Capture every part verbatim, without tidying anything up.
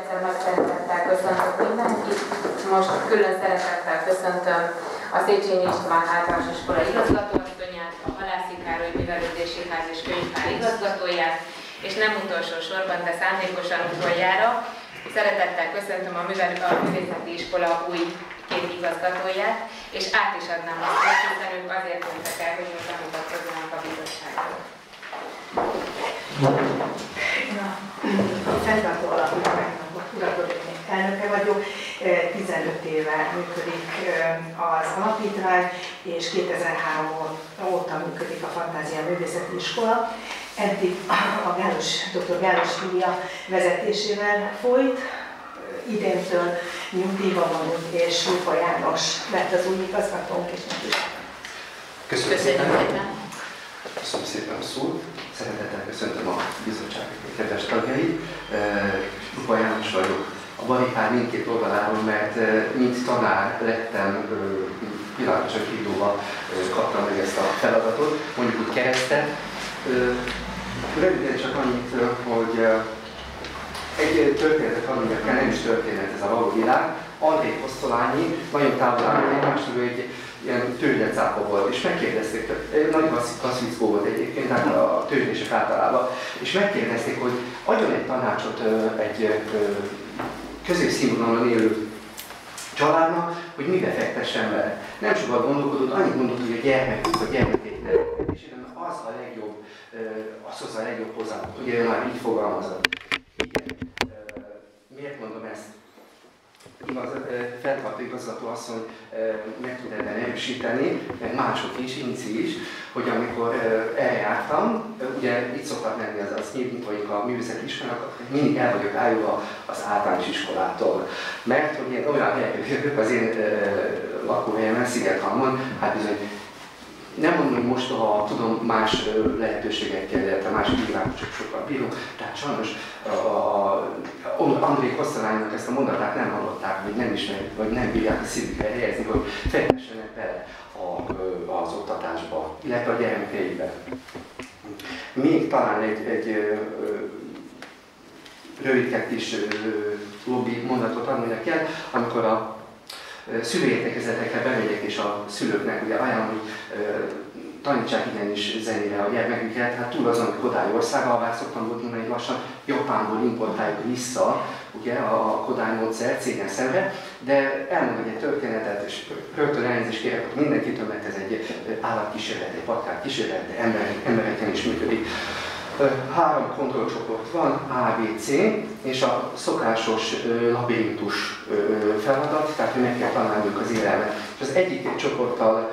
egyszer nagy szeretettel köszöntök mindenkit. Most külön szeretettel köszöntöm a Széchenyi István Általános Iskola igazgatóasszonyát, a Halászi Károly Művelődési Ház és Könyvtár igazgatóját, és nem utolsó sorban, de szándékosan utoljára szeretettel köszöntöm a, Művel a Művészeti Iskola új két igazgatóját, és át is adnám a szót, hiszen ők azért mondtak el, hogy most bemutatkozzanak a bizottságról. A fenntartó alapítványnak urakodói elnöke vagyok, tizenöt éve működik az alapítvány, és kétezer-három óta működik a Fantázia Művészeti Iskola. Eddig a Gálos, dr. Gálos Júlia vezetésével folyt, idéntől nyugdíjban vagyunk, és Lupa János lett az új igazgatónk, és meg is. Köszönöm szépen. Köszönöm szépen a szót. Szeretettel köszöntöm a bizottság kedves tagjait. Lupa János vagyok a barikár mindkét oldaláról, mert mint tanár lettem, pillanatosan kidóval kaptam meg ezt a feladatot, mondjuk úgy keresztet. Röviden csak annyit, hogy egy történetet hadd kell, nem is történet ez a való világ. André Kosztolányi nagyon távol állnak egymástól, egy ilyen tőzsdecápa volt, és megkérdezték, nagy klasszickó volt egyébként, tehát a tőzsdések általában, és megkérdezték, hogy adjon egy tanácsot egy középszínvonalon élő családnak, hogy mibe fektessen bele. Nem sokat gondolkodott, annyit mondott, hogy a gyermekük, a gyermekét neveltetésében az a legjobb, az hozzá a legjobb hozzá. Ugye ő már így fogalmazott. Igen. Miért mondom ezt? Igaz, fenntartó igazgató asszony meg tud ebben erősíteni, meg mások is, Inci is, hogy amikor eljártam, ugye itt szoktak lenni az, az nyíltnyitóink a művészeti iskolának, mindig el vagyok állva az általános iskolától. Mert hogy én olyan helyekre jövök, az én lakóhelyemen, Szigethalmon, hát bizony nem mondom, hogy most, ha tudom, más lehetőségekkel, illetve más világos csak sokkal bírunk, tehát sajnos André Kosztolányinak ezt a mondatát nem hallották, vagy nem ismerik, vagy nem bírják a szívükre helyezni, hogy fektessenek bele az oktatásba, illetve a gyermekeibe. Még talán egy, egy rövidket is lobby mondatot adni kell, amikor a szülőértekezetekre bemegyek, és a szülőknek ugye ajánlom, hogy tanítsák igenis zenére a gyermeküket, hát túl azon, hogy Kodály országa, ahová szoktam volt mondani, hogy lassan Japánból importáljuk vissza ugye, a Kodály módszer cégen szemre, de elmondok egy történetet, és rögtön elnézést kérek, hogy mindenkitől, mert ez egy állatkísérlet, egy patkány kísérlet, de ember, embereken is működik. Három kontrollcsoport van, A, B, C, és a szokásos labirintus feladat, tehát hogy meg kell találnunk az élelmet. És az egyik csoporttal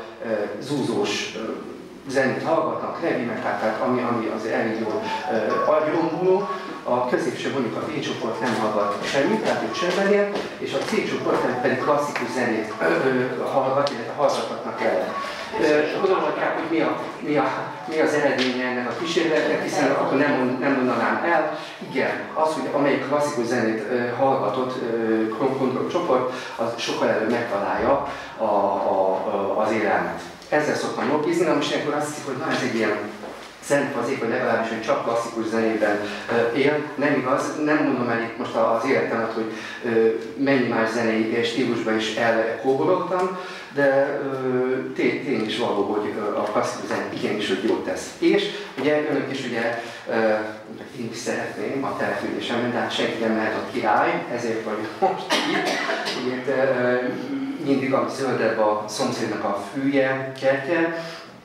zúzós zenét hallgatnak, heavy metal, tehát ami, ami az elég jól agyromboló. A középső, mondjuk a B csoport nem hallgat semmit, tehát ők csöndben él, és a C csoport pedig klasszikus zenét hallgat, illetve hallgatnak el. Gondolhatják, hogy mi, a, mi, a, mi az eredménye ennek a kísérletnek, hiszen akkor nem, mond, nem mondanám el. Igen, az, hogy amelyik klasszikus zenét uh, hallgatott uh, csoport, az sokkal előbb megtalálja a, a, a, az élelmet. Ezzel szoktam lobbizni, na most ilyenkor azt hiszik, hogy na ez egy ilyen szentfazék, vagy legalábbis, hogy csak klasszikus zenében uh, él. Nem igaz, nem mondom el itt most az életemet, hogy uh, mennyi más zenei stílusban is elkóboroltam, de uh, tény is való, hogy uh, a klasszikus zene igenis, hogy jót tesz. És ugye önök is ugye, uh, én is szeretném a településemben, de hát senki nem lehet a király, ezért vagyok most itt. Itt uh, mindig a zöldebb a szomszédnak a fűje, kertje.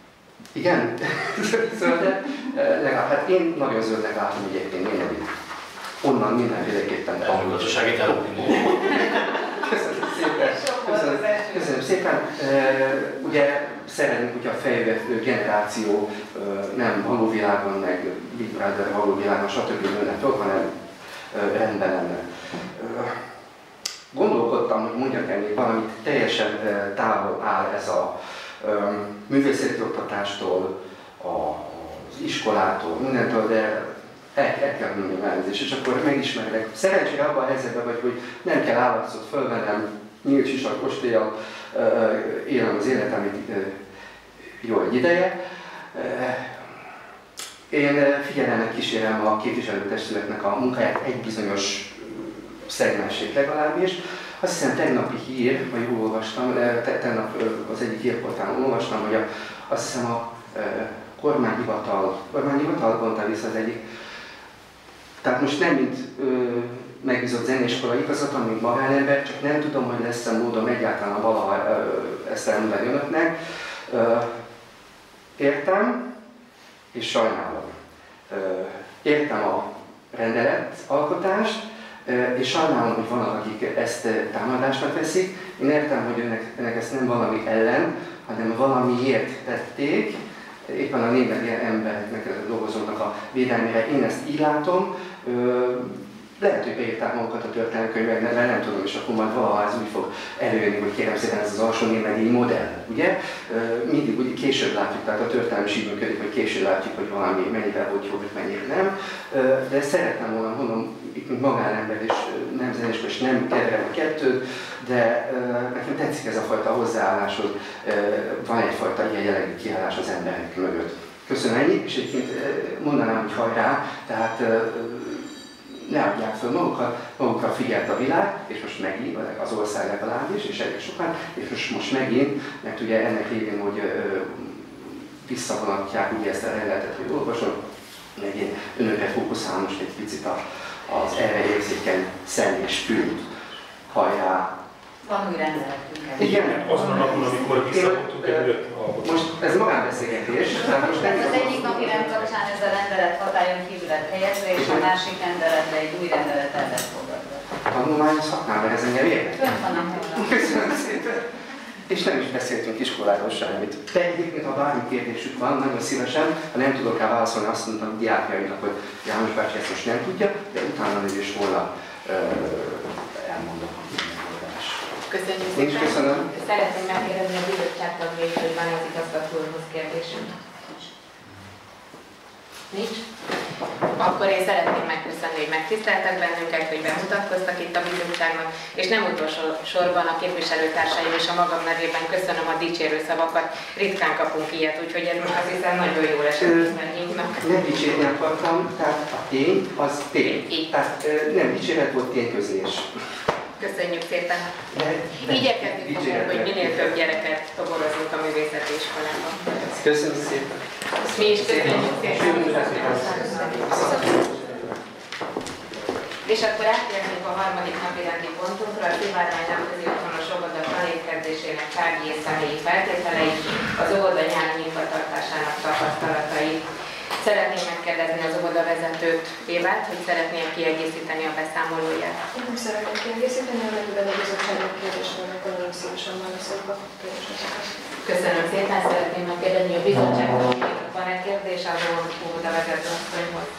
Igen, zöldebb. Legalább, hát én nagyon zöldnek látom egyébként mindenit. Onnan mindenféleképpen tanulok. Gazdasági területén. Köszönöm szépen. Köszönöm, köszönöm szépen. Uh, ugye szeretnénk, hogy a fejlődő generáció uh, nem való világon, meg Big Brother való világon, stb. Nőnek ott, hanem uh, rendben lenne. Uh, gondolkodtam, hogy mondjak ennél valamit, teljesen uh, távol áll ez a um, művészeti oktatástól, a, az iskolától, mindentől, de el, el kell mondjam elnézést, és akkor megismerek. Szerencsére abban a helyzetben vagy, hogy nem kell állatot fölvennem, nyílt sisak kostélyal élem az életemet jó egy ideje. Én figyelemmel kísérem a képviselőtestületnek a munkáját egy bizonyos szegmensét legalábbis. Azt hiszem tegnapi hír, vagy jól olvastam, te, tegnap az egyik hírportálon olvastam, hogy a, azt hiszem a e, kormányhivatal, kormányhivatal mondta vissza az egyik. Tehát most nem mint ö, megbízott zeneiskola igazgatom, mint magánember, csak nem tudom, hogy lesz-e módom egyáltalán valaha ö, ezt elmondani önöknek. Ö, értem, és sajnálom. Ö, értem a rendeletalkotást, és sajnálom, hogy vannak, akik ezt támadásnak veszik. Én értem, hogy önnek, önnek ezt nem valami ellen, hanem valamiért tették. Éppen a német embereknek, dolgozóknak a védelmére én ezt így látom. Lehet, hogy beírták magukat a történelemkönyvekben, de nem tudom, és akkor majd valaha ez úgy fog előjönni, hogy kérem szépen ez az alsó némedély modell, ugye? Mindig úgy később látjuk, tehát a történelem is így működik, hogy később látjuk, hogy valami mennyivel volt jó, vagy mennyire nem. De szeretném volna, mondom, itt mint magánember és nem zeneiskola, és nem keverem a kettőt, de nekem tetszik ez a fajta hozzáállás, hogy van egyfajta ilyen jellegű kiállás az emberek mögött. Köszönöm, ennyi, és egyébként mondanám, hogy hajrá, tehát ne adják föl magukat, magukra figyelt a világ, és most megint, az ország legalábbis, és elég sokan, és most, most megint, mert ugye ennek révén, hogy ö, visszavonatják ugye ezt a rendeletet, hogy olvasom, megint önökre fókuszál most egy picit a, az erre érzékeny szem és fül. Hajrá! Van új rendeletünk. Igen. Azon a napon, amikor visszavontuk egy öt alkotót. Most ez magánbeszélgetés, tehát most nem... Az egyik napi rend kapcsán ez a rendelet hatályon kívül lett helyezve, és a másik rendeletre egy új rendelet el lett fogadva. Tanulmányozhatnám, mert ez engem érdekel. Fönt van a honlapon. Köszönöm szépen! És nem is beszéltünk iskoláról semmit. De egyébként, ha bármi kérdésük van, nagyon szívesen, ha nem tudok rá válaszolni, azt mondtam a diákjainak, hogy János bácsi ezt most nem tudja, de utána is volna uh, elmondom. Köszönjük Én is szépen. köszönöm. Szeretném megkérdezni a bizottság tagjait, hogy van az igazgatóhoz kérdésünk. Nincs? Akkor én szeretném megköszönni, hogy megtiszteltek bennünket, hogy bemutatkoztak itt a bizottságnak, és nem utolsó sorban a képviselőtársaim és a magam nevében köszönöm a dicsérő szavakat. Ritkán kapunk ilyet, úgyhogy ez most azt hiszem nagyon jól esett mindannyiunknak. Nem dicsérni akartam, tehát a tény az tény. Így. Tehát nem dicséret volt, tényközlés. Köszönjük szépen! Igyekezni fogunk, hogy minél több gyereket toborozunk a művészeti iskolában. Köszönöm szépen! Mi is köszönjük szépen! És akkor átérnénk a harmadik napi rendi pontunkra, a Szivárvány Nemzeti Otthonos Óvoda tanévkezdésének tárgyi és személyi feltételei, az óvoda nyári nyitvatartásának tapasztalatai. Szeretném megkérdezni az óvoda vezetőt, Évát, hogy szeretném kiegészíteni a beszámolóját. Én nem szeretném kiegészíteni, amennyiben a bizottságnak kérdésre, akkor nagyon szívesen válaszolok a kérdéseket. Köszönöm szépen, szeretném megkérdezni a bizottságnak, hogy van-e kérdés az óvoda vezető asszonyhoz.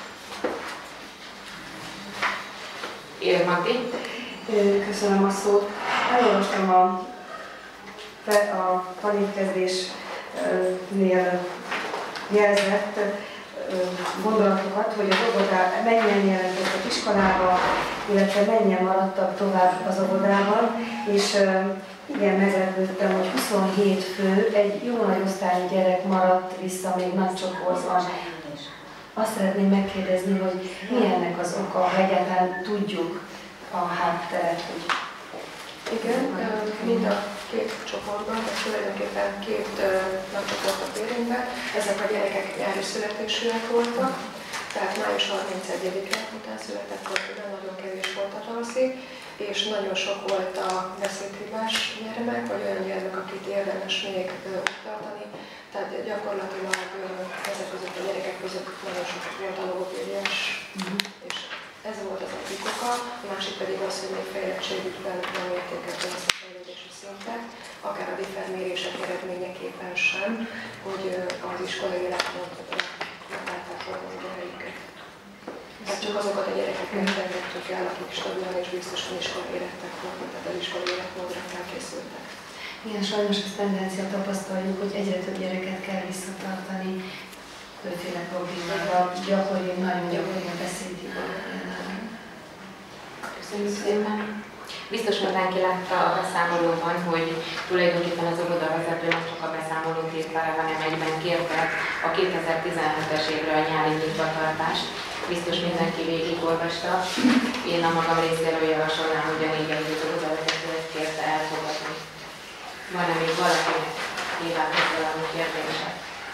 Irmati. Köszönöm a szót. Elolvastam a, a tanévkezdésnél jelzett gondolatokat, hogy az óvodá mennyien jelentkeztek iskolába, illetve mennyien maradtak tovább az óvodában, és igen, meglepődtem, hogy huszonhét fő, egy jó nagy osztályi gyerek maradt vissza még nagy csoportban. Azt szeretném megkérdezni, hogy mi ennek az oka, ha egyáltalán tudjuk a hátteret, hogy... Igen, mind a két csoportban, ez tulajdonképpen két nagy csoportot érintve. Ezek a gyerekek nyári születésűek voltak, tehát május harmincegyedike után született volt, nagyon kevés volt a tavaszi, és nagyon sok volt a beszédhibás gyermek, vagy olyan gyermek, akit érdemes még tartani. Tehát gyakorlatilag ezek között a gyerekek között nagyon sok volt a logopédiás, uh-huh. és ez volt az egyik oka, a másik pedig az, hogy még fejlettségükben nem értékelte ezt a fejlődési szintet, akár a differmérések eredményeképpen sem, hogy az iskolai életmódot megválták volna a gyerekeket. Tehát csak azokat a gyerekeket rendettük el, akik stabilan és biztosan iskolai érettek voltak, tehát az iskolai életmódra felkészültek. Igen, sajnos ezt tendencia tapasztaljuk, hogy egyre több gyereket kell visszatartani többféle problémával, gyakori, nagyon gyakori a beszédhiba. Köszönjük szépen! Biztos mindenki látta a beszámolóban, hogy tulajdonképpen az óvodavezető nem csak a beszámolót írt vele, hanem egyben kérte a kétezer-tizenhetes évre a nyári nyitvatartást. biztos mindenki végigolvasta. Én a magam részéről javasolnám, hogy a négy az odavezetőt kérte elfogadni. Van-e még valakinek kívánok valami kérdése?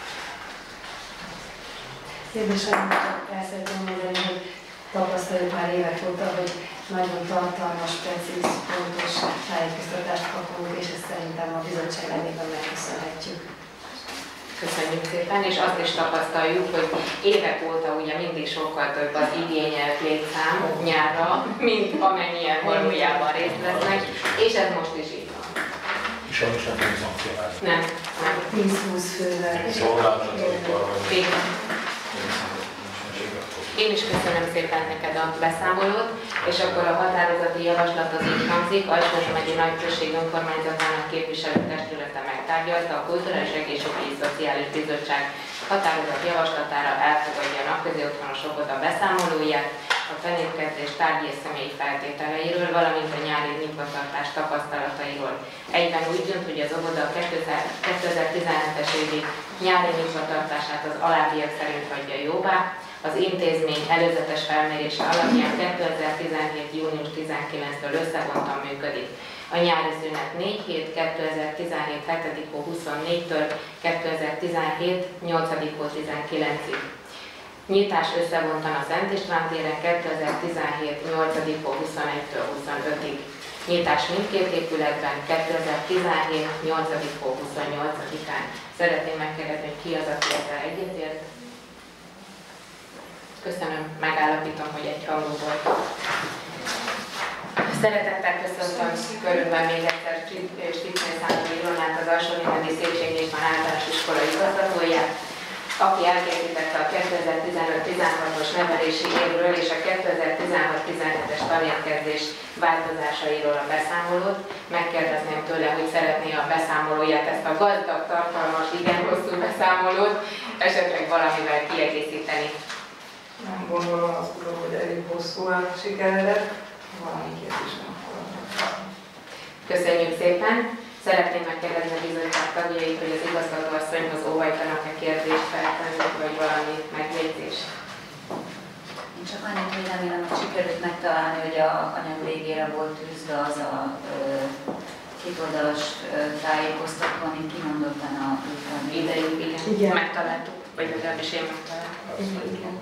Én is el szeretném mondani, hogy tapasztaljuk már évek óta, hogy nagyon tartalmas, precíz, pontos tájékoztatást kapunk, és ezt szerintem a bizottság nevében megköszönhetjük. Köszönjük szépen, és azt is tapasztaljuk, hogy évek óta ugye mindig sokkal több az igényelt létszám nyárra, mint amennyien valójában részt vesznek, és ez most is így van. És sajnos nem tudjuk szankcionálni. Nem, nem. tíz-húsz fővel. Én is köszönöm szépen neked a beszámolót, és akkor a határozati javaslat az így hangzik. Alsó megye Nagyközség önkormányzatának képviselőtestülete megtárgyalta a Kulturális Egészségügyi Szociális Bizottság határozat javaslatára elfogadja a napközi otthonos óvoda beszámolóját, a fennépkezés tárgyi és személyi feltételeiről, valamint a nyári nyitvatartás tapasztalatairól. Egyben úgy dönt, hogy az óvoda kétezer-tizenhetes évi nyári nyitvatartását az alábbiak szerint hagyja jóvá. Az intézmény előzetes felmérése alapján kétezer-tizenhét. június tizenkilencedikétől összevontan működik. A nyári szünet négy hét, kétezer-tizenhét. hetedik hó huszonnégytől kétezer-tizenhét. nyolcadik hó tizenkilencig. Nyitás összevontan a Szent István téren kétezer-tizenhét. nyolcadik hó huszonegytől huszonötig. Nyitás mindkét épületben kétezer-tizenhét. nyolcadik hó huszonnyolcadikán. Szeretném megkérdezni, hogy ki az, aki ezzel egyetért. Köszönöm, megállapítom, hogy egy hangú volt. Szeretettel köszöntöm körülben még egyszer Sticknél Szándor Ilonát, az Alsónémeti Széchenyi István általános iskola igazgatóját, aki elkészítette a kétezer-tizenöt tizenhatos nevelési évről és a kétezer-tizenhat tizenhetes tanérkezés változásairól a beszámolót. Megkérdezném tőle, hogy szeretné a beszámolóját, ezt a gazdag, tartalmas, igen hosszú beszámolót esetleg valamivel kiegészíteni. Nem gondolom azt tudom, hogy elég hosszúan sikeredett, valami kérdés nem akarom. Köszönjük szépen! Szeretném megkérdezni a bizottság tagjait, hogy az igazgatóasszonyhoz óhajtanak-e kérdést feltenni, vagy valami megjegyzést. Én csak annyit, hogy remélem, hogy sikerült megtalálni, hogy a anyag végére volt tűzve az a kétoldalas tájékoztató, amit kimondottan a idejük. Igen. Igen, megtaláltuk, vagy legalábbis én megtaláltam. Igen. Igen.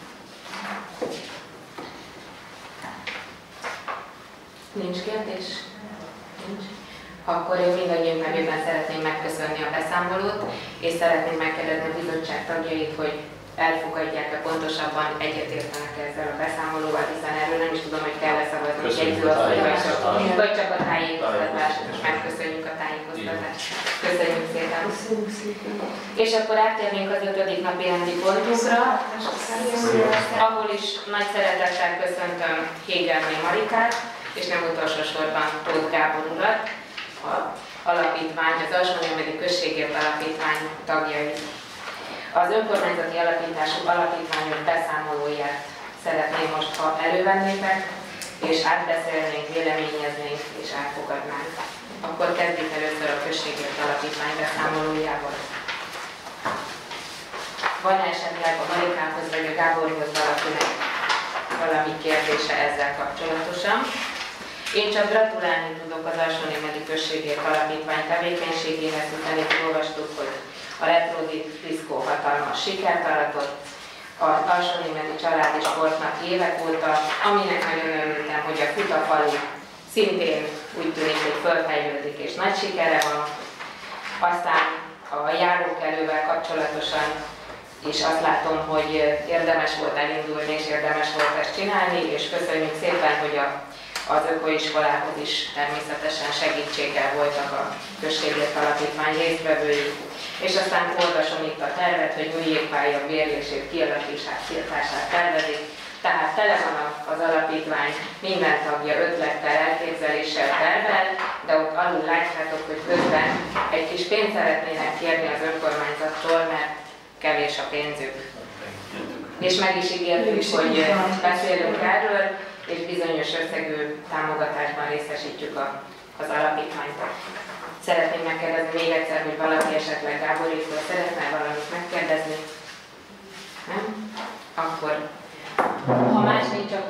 Nincs kérdés? Nincs. Akkor én mindannyiunk nevében szeretném megköszönni a beszámolót, és szeretném megkérdezni a bizottság tagjait, hogy elfogadják-e, pontosabban egyetértenek ezzel a beszámolóval, hiszen erről nem is tudom, hogy kell-e szavazni, hogy jegyző azt, vagy, vagy csak a tájékoztatást, és megköszönjük a tájékoztatást. Köszönjük szépen! Köszönjük szépen! És akkor áttérnénk az ötödik napi rendi pontunkra, ahol is nagy szeretettel köszöntöm Hégerné Marikát, és nem utolsó sorban Tóth Gábor urat, a alapítvány, az Alsónémeti Községért Alapítvány tagjait. Az önkormányzati alapítású alapítványok beszámolóját szeretném most, ha elővennétek, és átbeszélnénk, véleményeznénk és elfogadnánk. Akkor kezdjük először a Községért Alapítvány beszámolójával. Van-e esetleg a Marikához vagy a Gáborhoz valakinek valami kérdése ezzel kapcsolatosan? Én csak gratulálni tudok az Alsónémeti Községért Alapítvány tevékenységéhez, hiszen itt olvastuk, hogy a Retro Diszkó hatalmas sikert aratott, az Alsónémeti Családi Sportnak évek óta, aminek nagyon örültem, hogy a Futafalu szintén úgy tűnik, hogy fölfejlődik és nagy sikere van. Aztán a járókelővel kapcsolatosan is azt látom, hogy érdemes volt elindulni és érdemes volt ezt csinálni, és köszönjük szépen, hogy a az ökoiskolához is természetesen segítséggel voltak a Községért Alapítvány résztvevői. És aztán olvasom itt a tervet, hogy új jégpálya bérlését, kialakítását tervezik. Tehát tele van az alapítvány minden tagja ötlettel, elképzeléssel, tervel, de ott alul látjátok, hogy közben egy kis pénzt szeretnének kérni az önkormányzattól, mert kevés a pénzük. És meg is ígértük, hogy beszélünk erről, és bizonyos összegű támogatásban részesítjük a, az alapítványt. Szeretném megkérdezni még egyszer, hogy valaki esetleg Gáboréktól szeretne valamit megkérdezni? Nem? Akkor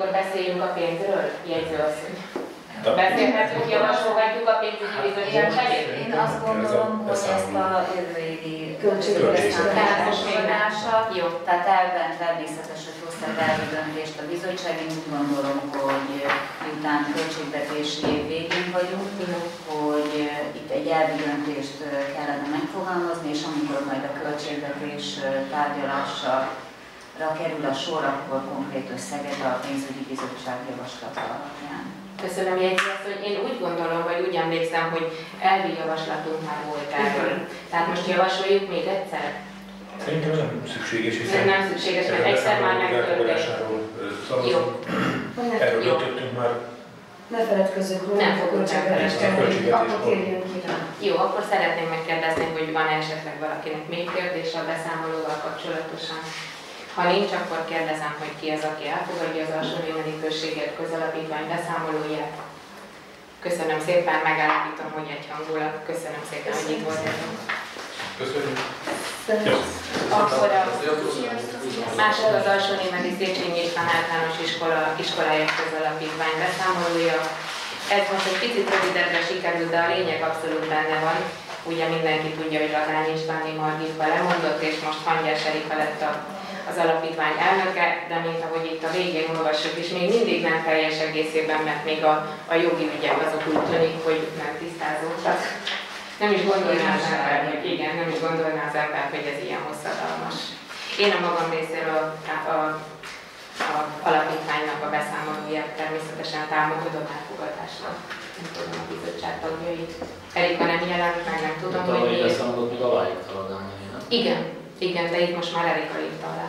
akkor beszéljünk a pénzről, jegyzőasszony. Beszélhetünk, javasolhatjuk a pénzügyi bizottság felé? Én azt gondolom, hogy ezt a jövő évi költségvetési jó. Tehát elben természetes, hogy hozta el elvi döntést a bizottság. Én úgy gondolom, hogy miután költségvetési év végén vagyunk, hogy itt egy elvi döntést kellene megfogalmazni, és amikor majd a költségvetés tárgyalásra kerül a sor, akkor konkrét összeget a pénzügyi bizottság javaslata alapján. Köszönöm, jegyzőasszony. Én úgy gondolom, vagy úgy emlékszem, hogy elvi javaslatunk már volt erről. Tehát most javasoljuk még egyszer? Szerintem nem szükséges, hiszen nem, nem szükséges, mert egyszer már megtörtént. Jó. Erről döntöttünk már. Ne feledkezzünk róla, nem fogunk elfelejteni, akkor kérjünk ki rá. Jó, akkor szeretném megkérdezni, hogy van esetleg valakinek még kérdés a beszámolóval kapcsolatosan. Ha nincs, akkor kérdezem, hogy ki az, aki elfogadja az Alsónémeti Községért Közalapítvány beszámolóját. Köszönöm szépen, megállapítom, hogy egyhangulag. Köszönöm szépen, hogy itt voltatok. Köszönjük. Akkor a másik az Alsónémeti Széchenyi István Általános Iskola, Iskoláért Közalapítvány beszámolója. Ez most egy picit rövidebbre sikerült, de a lényeg abszolút benne van. Ugye mindenki tudja, hogy Lagány Istváni Margitka lemondott, és most Hangyás Erika lett a az alapítvány elnöke, de mint ahogy itt a végén olvassuk is, még mindig nem teljes egészében, mert még a, a jogi ügyek azok úgy tűnik, hogy nem tisztázódtak. Nem is gondolná az ember, hogy igen, nem is gondolná az ember, hogy ez ilyen hosszadalmas. Én a magam részéről a, a, a alapítványnak a beszámolóját természetesen támogatom elfogadásra. Nem tudom a bizottság tagjait. Erika nem jelent meg, nem tudom, de hogy miért. Beszámolót még aláírta a Igen. Igen, de itt most már Erika írta alá.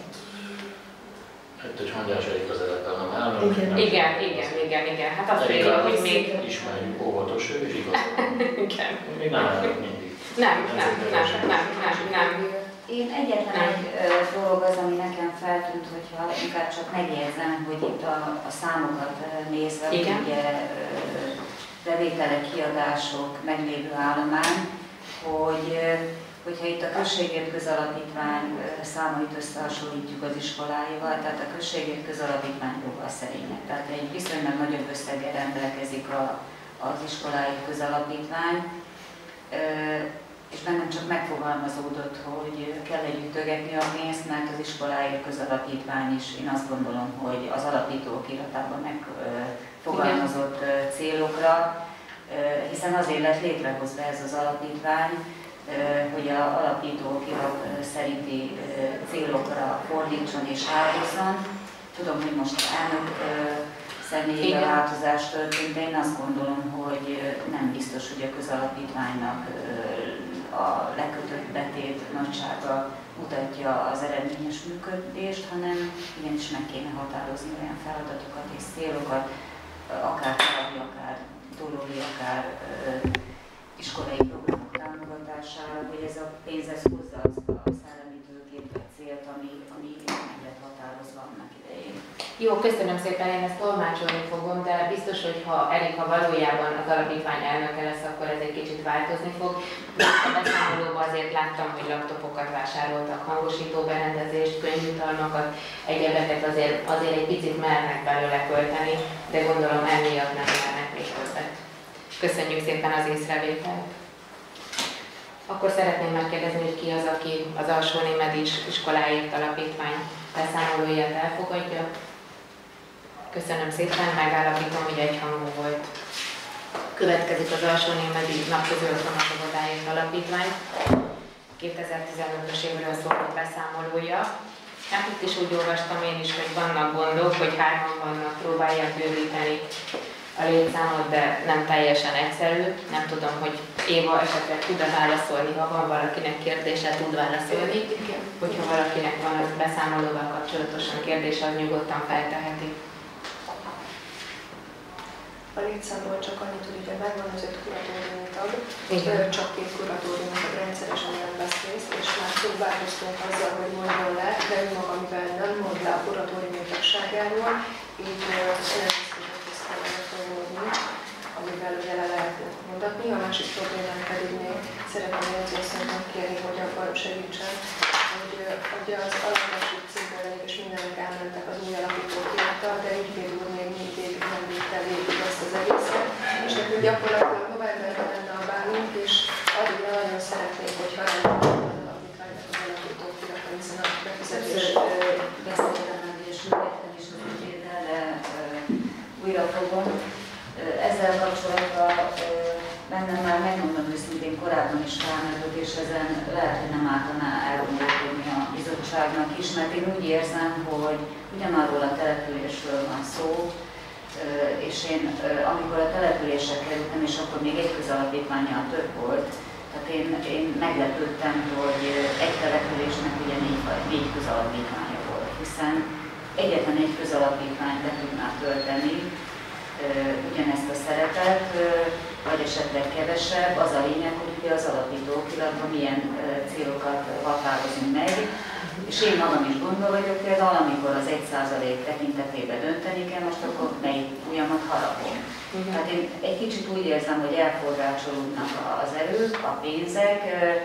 Hát, hogy Hangyás Erika szerepel, nem elnök. Igen, igen, igen, igen, igen. Hát azt mondja, hogy még... Ismerjük, óvatos ő, és igazolom. Igen. Még nem elnök mindig. Nem, nem, nem, nem, nem, nem. Én egyetlen nem. egy dolog az, ami nekem feltűnt, hogyha inkább csak megjegyzem, hogy itt a, a számokat nézve, igen. ugye bevételek, kiadások, meglévő állomány, hogy hogyha itt a Községért Közalapítvány számait összehasonlítjuk az iskoláival, tehát a Községért Közalapítvány jóval szerényebb. Tehát egy viszonylag nagyobb összeggel rendelkezik a, az iskolái közalapítvány, és bennem csak megfogalmazódott, hogy kell együttögetni a pénzt, mert az iskolái közalapítvány is, én azt gondolom, hogy az alapító okiratában megfogalmazott célokra, hiszen azért lett létrehozva ez az alapítvány, hogy az alapító okirat szerinti célokra fordítson és áldozzon. Tudom, hogy most elnök személyi változás történt, de én azt gondolom, hogy nem biztos, hogy a közalapítványnak a lekötött betét nagysága mutatja az eredményes működést, hanem igenis meg kéne határozni olyan feladatokat és célokat, akár tárgyi, akár dolói, akár iskolai programok támogatására, hogy ez a pénzhez hozza azt a szellemi tőkét vagy célt, ami, ami meg lett határozva annak idején. Jó, köszönöm szépen, én ezt tolmácsolni fogom, de biztos, hogy ha Erika valójában az alapítvány elnöke lesz, akkor ez egy kicsit változni fog. A beszámolóban azért láttam, hogy laptopokat vásároltak, hangosító berendezést, könyvjutalmakat, egyebeket azért, azért egy picit mernek belőle költeni, de gondolom emiatt nem mernek még többet. Köszönjük szépen az észrevételt. Akkor szeretném megkérdezni, hogy ki az, aki az Alsónémeti Iskoláért Alapítvány beszámolóját elfogadja. Köszönöm szépen, megállapítom, hogy egyhangú volt. Következik az Alsónémeti Napközi Otthonos Óvodáért Alapítvány kétezer-tizenötös évről szóló beszámolója. Hát itt is úgy olvastam én is, hogy vannak gondok, hogy hárman vannak, próbálják bővíteni a létszámot, de nem teljesen egyszerű. Nem tudom, hogy Éva esetleg tud-e válaszolni, ha van valakinek kérdése, tud válaszolni. Igen. Hogyha valakinek van a beszámolóval kapcsolatosan kérdése, az nyugodtan felteheti. A létszámból csak annyit, hogy ugye megvan az öt kuratóriumi tag, Igen. csak két kuratóriumi tag rendszeresen nem vesz részt, és már próbálkoztunk azzal, hogy mondjon le, de ő maga, mivel nem mond le a kuratóriumi tagságáról, így nem ezt kellene folyódni, amivel ugye le lehetne mondatni. A másik problémán pedig még szeretném jegyzőszöntnek kérni, hogy abban segítsen, hogy ugye az alapítási cégben és mindennek elmentek az új alapítók csinálta, de ügyvéd úr még mindig nem vitte végig ezt az egészet, és nekünk gyakorlatilag novemberben lenne a bálunk, és addigra nagyon szeretnénk, hogyha elmondjuk az alapítványnak az alapítókirata, hiszen a befizetés... Beszéltem és értem is az ügyvéddel, de újra fogom. Ezzel kapcsolatban bennem már megmondom őszintén korábban is felmerült, és ezen lehet, hogy nem ártaná elgondolkodni a bizottságnak is, mert én úgy érzem, hogy ugyanarról a településről van szó, és én amikor a településre kerültem, és akkor még egy közalapítvánnyal több volt, tehát én, én meglepődtem, hogy egy településnek ugye négy, négy közalapítványa volt, hiszen egyetlen egy közalapítvány be tudná tölteni ugyanezt a szerepet, vagy esetleg kevesebb. Az a lényeg, hogy ugye az alapító okiratban milyen célokat határozunk meg, és én magam is gondol vagyok, például amikor az egy százalék tekintetében dönteni kell, most akkor melyik ujjamat harapom. Uh-huh. Tehát én egy kicsit úgy érzem, hogy elforgácsolódnak az erők, a pénzek,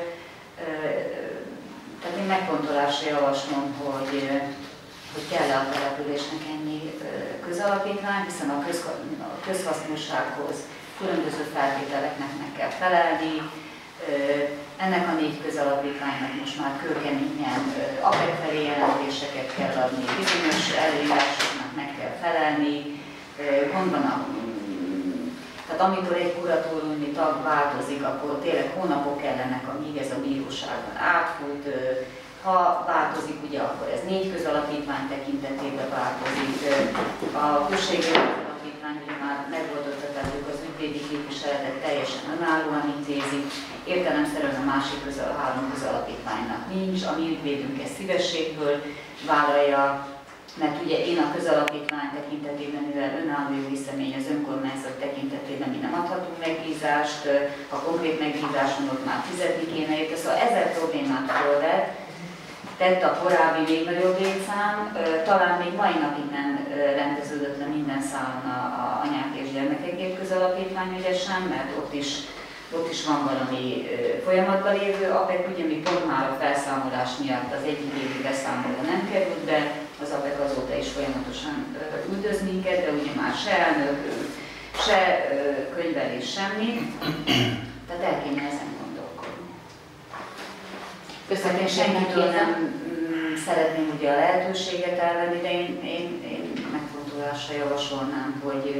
tehát én megfontolásra javaslom, hogy hogy kell-e a településnek ennyi közalapítvány, hiszen a, köz, a közhasznúsághoz különböző feltételeknek meg kell felelni. Ennek a négy közalapítványnak most már kőkeményen á pé e cé felé jelentéseket kell adni, bizonyos előírásoknak meg kell felelni. Gond van a, tehát amikor egy kuratóriumi tag változik, akkor tényleg hónapok kellenek, amíg ez a bíróságon átfut. Ha változik, ugye akkor ez négy közalapítvány tekintetében változik. A községi alapítvány ugye már megoldottak, tehát ők az ügyvédi képviseletet teljesen önállóan intézik. Értelemszerűen a másik közal, a három közalapítványnak nincs. A mi ügyvédünk ezt szívességből vállalja, mert ugye én a közalapítvány tekintetében, mivel önálló jogi személy az önkormányzat tekintetében mi nem adhatunk megbízást, ha konkrét megbízás van, ott már fizetni kéne érte, szóval ezer problémát fölvet. Tett a korábbi még nagyobb létszám, talán még mai napig nem rendeződött le minden szálon a, a anyák és gyermekek gépközalapítvány ügyesen, mert ott is, ott is van valami folyamatban lévő á pé e cé, ugye mi pont már a felszámolás miatt az egyik évi beszámoló nem került be, az á pé e cé azóta is folyamatosan üldöz minket, de ugye már se elnök, se könyvelés, semmi, tehát el kéne ezen gondolkodni. Köszönöm, én senkitől nem mm, szeretném ugye a lehetőséget elvenni, de én, én, én megfontolásra javasolnám, hogy,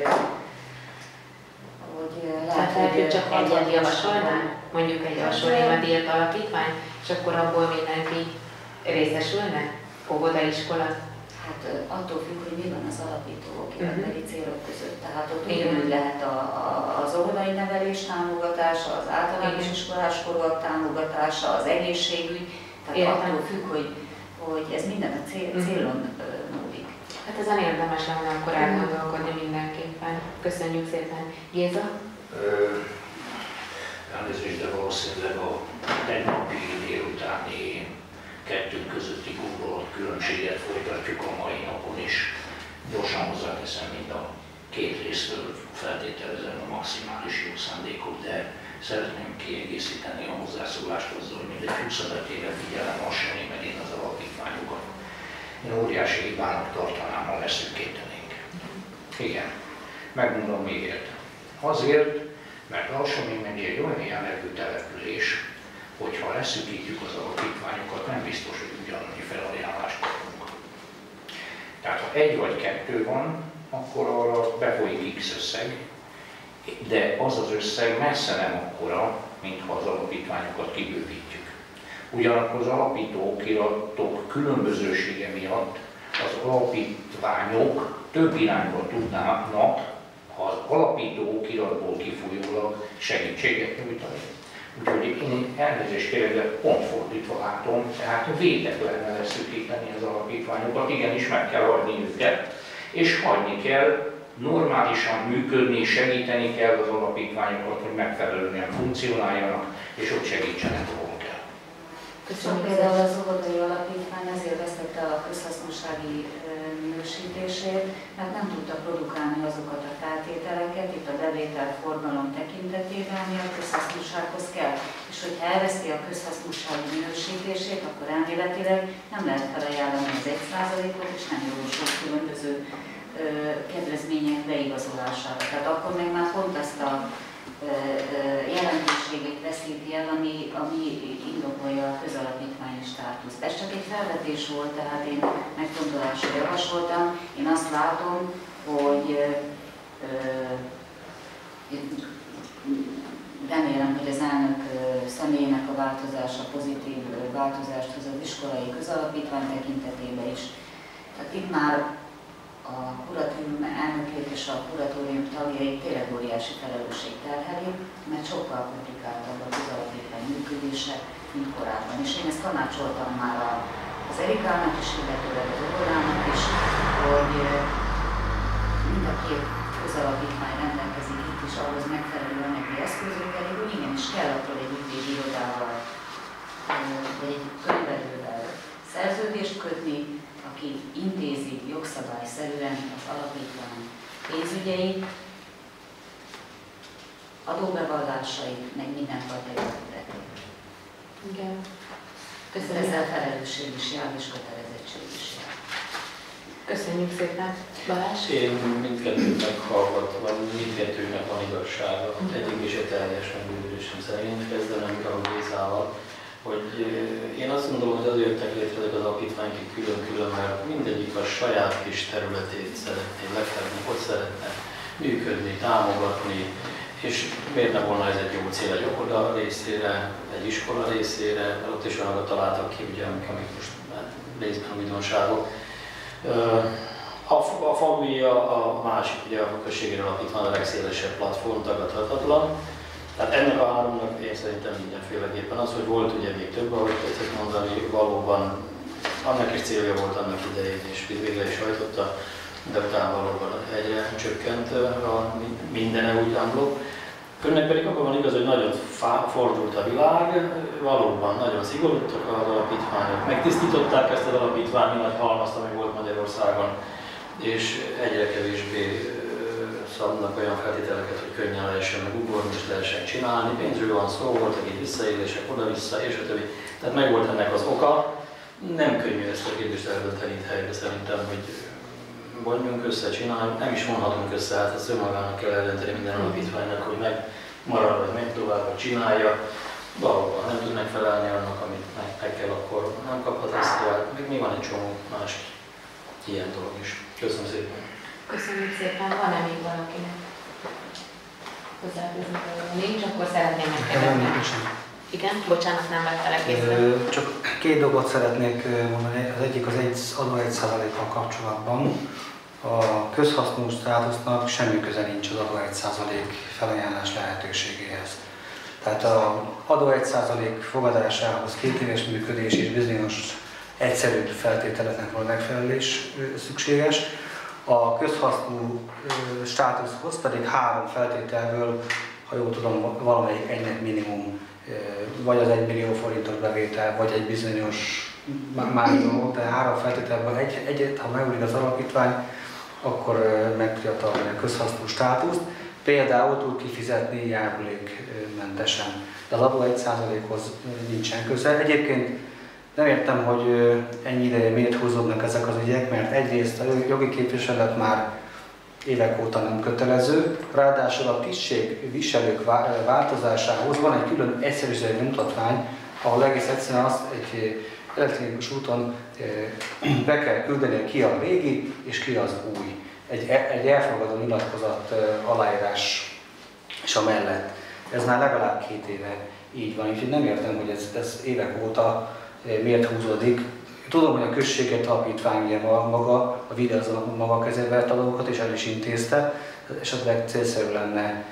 hogy lehet, hogy csak egyet javasolnám, mondjuk egy alsónémedíjat alapítvány, és akkor abból mindenki részesülne? Óvodaiskola? Hát attól függ, hogy mi van az alapító okiratbeli uh-huh. célok között. Tehát ott ugyanúgy lehet a, a, az óvodai nevelés támogatása, az általános iskolás korúak támogatása, az egészségügy. Tehát Értem. attól függ, hogy, hogy ez minden a cél, célon uh-huh. múlik. Hát ezen érdemes lenne akkor elgondolkodni mindenképpen. Köszönjük szépen. Géza? Elnézést, de valószínűleg a tegnapi délutáni kettőnk közötti gondolat különbséget folytatjuk a mai napon is. Gyorsan hozzáteszem, mint a két résztől feltételezem a maximális jó szándékot, de szeretném kiegészíteni a hozzászólást azzal, hogy mindegy huszonöt éve figyelem lassan, meg én az alapítványokat. Én óriási hibának tartanám, ha leszűkítenénk. Igen, megmondom miért. Azért, mert Alsómény megye egy olyan jellegű település, hogyha leszűkítjük az alapítványokat, nem biztos, hogy ugyanannyi felajánlást kapunk. Tehát ha egy vagy kettő van, akkor arra befolyik X összeg, de az az összeg messze nem akkora, mint ha az alapítványokat kibővítjük. Ugyanakkor az alapító okiratok különbözősége miatt az alapítványok több irányba tudnának, ha az alapító okiratból kifolyólag segítséget nyújtani. Úgyhogy én elnézést kérek, de pont fordítva látom, tehát védek lenne leszűkíteni az alapítványokat, igenis meg kell hagyni őket, és hagyni kell, normálisan működni, segíteni kell az alapítványokat, hogy megfelelően funkcionáljanak, és ott segítsenek, ahol kell. Köszönöm. Például az óvodai alapítvány azért vesztette a közhasznúsági minősítését, mert nem tudta produkálni azokat a feltételeket, itt a bevétel forgalom tekintetében, ami a közhasznúsághoz kell. És hogyha elveszti a közhasznúsági minősítését, akkor elméletileg nem lehet felajánlani az egy százalékot, és nem jósul különböző különböző kedvezmények beigazolására. Tehát akkor meg már pont ezt a jelentőségét veszíti el, ami, ami indokolja a közalapítványi státuszt. Ez csak egy felvetés volt, tehát én megfontolásra javasoltam. Én azt látom, hogy remélem, hogy az elnök személyének a változása pozitív változást hoz az iskolai közalapítvány tekintetében is. Tehát itt már a kuratórium elnökét és a kuratórium tagjait tényleg óriási felelősség terheli, mert sokkal komplikáltabb a közalapítvány működése, mint korábban. És én ezt tanácsoltam már az Erikának is, illetőleg az Ogolának is, hogy mind a két közalapítvány rendelkezik itt is ahhoz megfelelő anyagi eszközökkel, hogy igenis kell akkor egy ügyvédirodával vagy egy könyvelővel szerződést kötni, aki intézi jogszabályszerűen az alapítvány pénzügyeit, adóbevallásait, meg mindenfajta jogterületét. Igen. Köszönöm. Ezzel felelősség is jár, és kötelezettség is jár. Köszönjük szépen. Balázs? Én mindkettőt meghallgatva, mindkettőnek van igazsága. Egyik is egy teljes megbűvülésem szerint kezdenem a Gézával, hogy én azt gondolom, hogy azért jöttek létre ezek az alapítványok külön-külön, mert mindegyik a saját kis területét szeretné lefedni, hogy szeretne működni, támogatni, és miért ne volna ez egy jó cél egy óvoda részére, egy iskola részére, mert ott is olyanokat találtak ki, ugye, amik most részben újdonságok. A, a FAMI a, a másik, ugye a községi alapítvány a legszélesebb platform, tagadhatatlan. Tehát ennek a háromnak én szerintem mindenféleképpen az, hogy volt ugye még több, ahogy tetszett mondani, valóban annak is célja volt annak idején, és végre is hajtotta, de utána valóban egyre csökkent a mindene úgy ámblok. Önnek pedig akkor van igaz, hogy nagyon fordult a világ, valóban nagyon szigorúdtak az alapítványok, megtisztították ezt az alapítványi nagy halmazt, ami volt Magyarországon, és egyre kevésbé szabnak olyan feltételeket, hogy könnyen lehessen megugorni és lehessen csinálni. Pénzről van szó, voltak így visszaélések oda-vissza, és a többi. Tehát megvolt ennek az oka. Nem könnyű ezt a kérdést eldönteni itt helyre szerintem, hogy vonjunk össze, csináljunk. Nem is vonhatunk össze, hát ezt önmagának kell eldönteni minden alapítványnak, hogy megmarad, vagy megpróbál, vagy csinálja. Valóban nem tud megfelelni annak, amit meg, meg kell, akkor nem kaphat ezt tovább. Még mi van egy csomó más ilyen dolog is. Köszönöm szépen! Köszönjük szépen. Van-e még valakinek hozzáfűzni? Nincs, akkor szeretném megkérdezni. Igen, bocsánat, nem vettelek észre. Csak két dolgot szeretnék mondani. Az egyik az egy, adó egy százalékkal kapcsolatban. A közhasznú státusznak semmi köze nincs az adó egy százalék felajánlás lehetőségéhez. Tehát az adó egy százalék fogadásához két éves működés és bizonyos egyszerűbb feltételeknek való megfelelés szükséges. A közhasznú státuszhoz pedig három feltételből, ha jól tudom, valamelyik egynek minimum, vagy az egy millió forintos bevétel, vagy egy bizonyos más dolog, de három feltételből egy, egyet, ha megúlik az alapítvány, akkor meg tudja tartani a közhasznú státuszt. Például tud kifizetni járulékmentesen, de az adó egy százalékhoz nincsen köze. Egyébként nem értem, hogy ennyi ideje miért húzódnak ezek az ügyek, mert egyrészt a jogi képviselet már évek óta nem kötelező, ráadásul a tisztségviselők változásához van egy külön egyszerűsített nyomtatvány, ahol egész egyszerűen azt egy elektronikus úton be kell küldeni, ki a régi és ki az új. Egy, egy elfogadó nyilatkozat aláírás és a mellett. Ez már legalább két éve így van, úgyhogy nem értem, hogy ez, ez évek óta miért húzódik. Tudom, hogy a községet alapítványja maga, a videó az a maga kezébe vett a dolgokat, és el is intézte. Esetleg célszerű lenne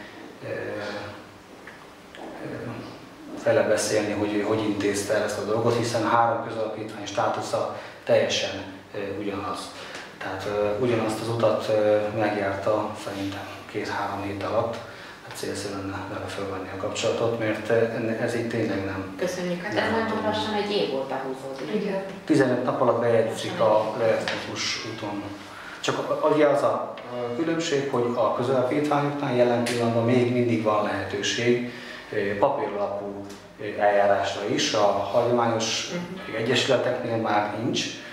vele beszélni, hogy hogy intézte el ezt a dolgot, hiszen három közalapítvány státusza teljesen ugyanaz. Tehát ugyanazt az utat megjárta szerintem két-három hét alatt. Célszerű lenne vele fölvenni a kapcsolatot, mert ez így tényleg nem. Köszönjük, hát ez nagyon lassan egy év óta húzódik. Igen. tizenöt nap alatt bejegyzik a elektronikus úton. Csak ugye az a különbség, hogy a közalapítványoknál jelen pillanatban még mindig van lehetőség papíralapú eljárásra is, a hagyományos egyesületeknél már nincs.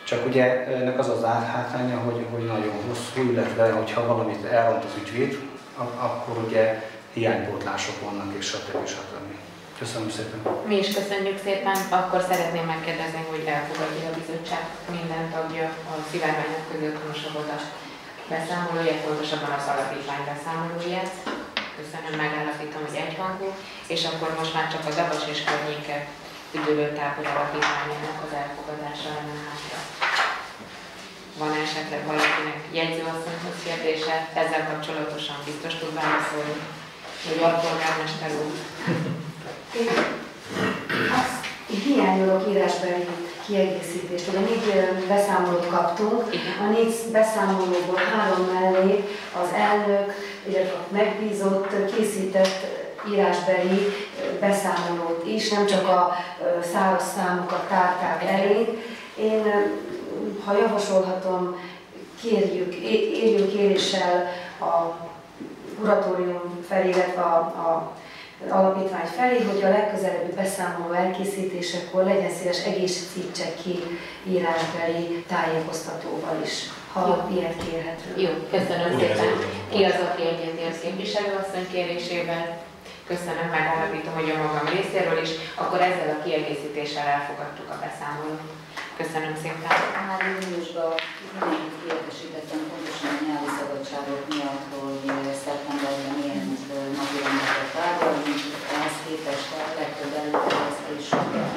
Csak ugye ennek az az hátránya, hogy, hogy nagyon hosszú, illetve hogyha valamit elront az ügyvéd, akkor ugye hiánypótlások vannak, és stb. stb. Köszönöm szépen. Mi is köszönjük szépen. Akkor szeretném megkérdezni, hogy elfogadja a bizottság minden tagja a szivárványok között a beszámolóját, pontosabban az alapítvány beszámolóját. Köszönöm, megállapítom, hogy egyhangú, és akkor most már csak a Dabas és környéke üdülőtábor alapítványának az elfogadása lenne hátra. Van esetleg valakinek jegyzőasszonyhoz kérdése, ezzel kapcsolatosan biztos tud válaszolni, hogy alpolgármester úr. Én azt hiányolok írásbeli kiegészítést. Ugye négy beszámolót kaptunk, a négy beszámolóból három mellé az elnök, illetve a megbízott készített írásbeli beszámolót is, nem csak a száraz számokat tárták elég. Én, ha javasolhatom, kérjük, érjünk kéréssel a kuratórium felé, illetve a, a alapítvány felé, hogy a legközelebbi beszámoló elkészítésekor legyen szíves egészítse ki írásbeli tájékoztatóval is, ha jó. Ilyet kérhető. Jó, köszönöm szépen. Ki az, aki egyetért képviselőasszony kérésével? Köszönöm, megállapítom, hogy a magam részéről is, akkor ezzel a kiegészítéssel elfogadtuk a beszámolót. Köszönöm szépen. Már júniusban mindenkit értesítettem pontosan a nyelvi szabadságok miatt, hogy szeptemberben milyen napi rendeket tárgyalunk, ehhez képest a legtöbb előterjesztés.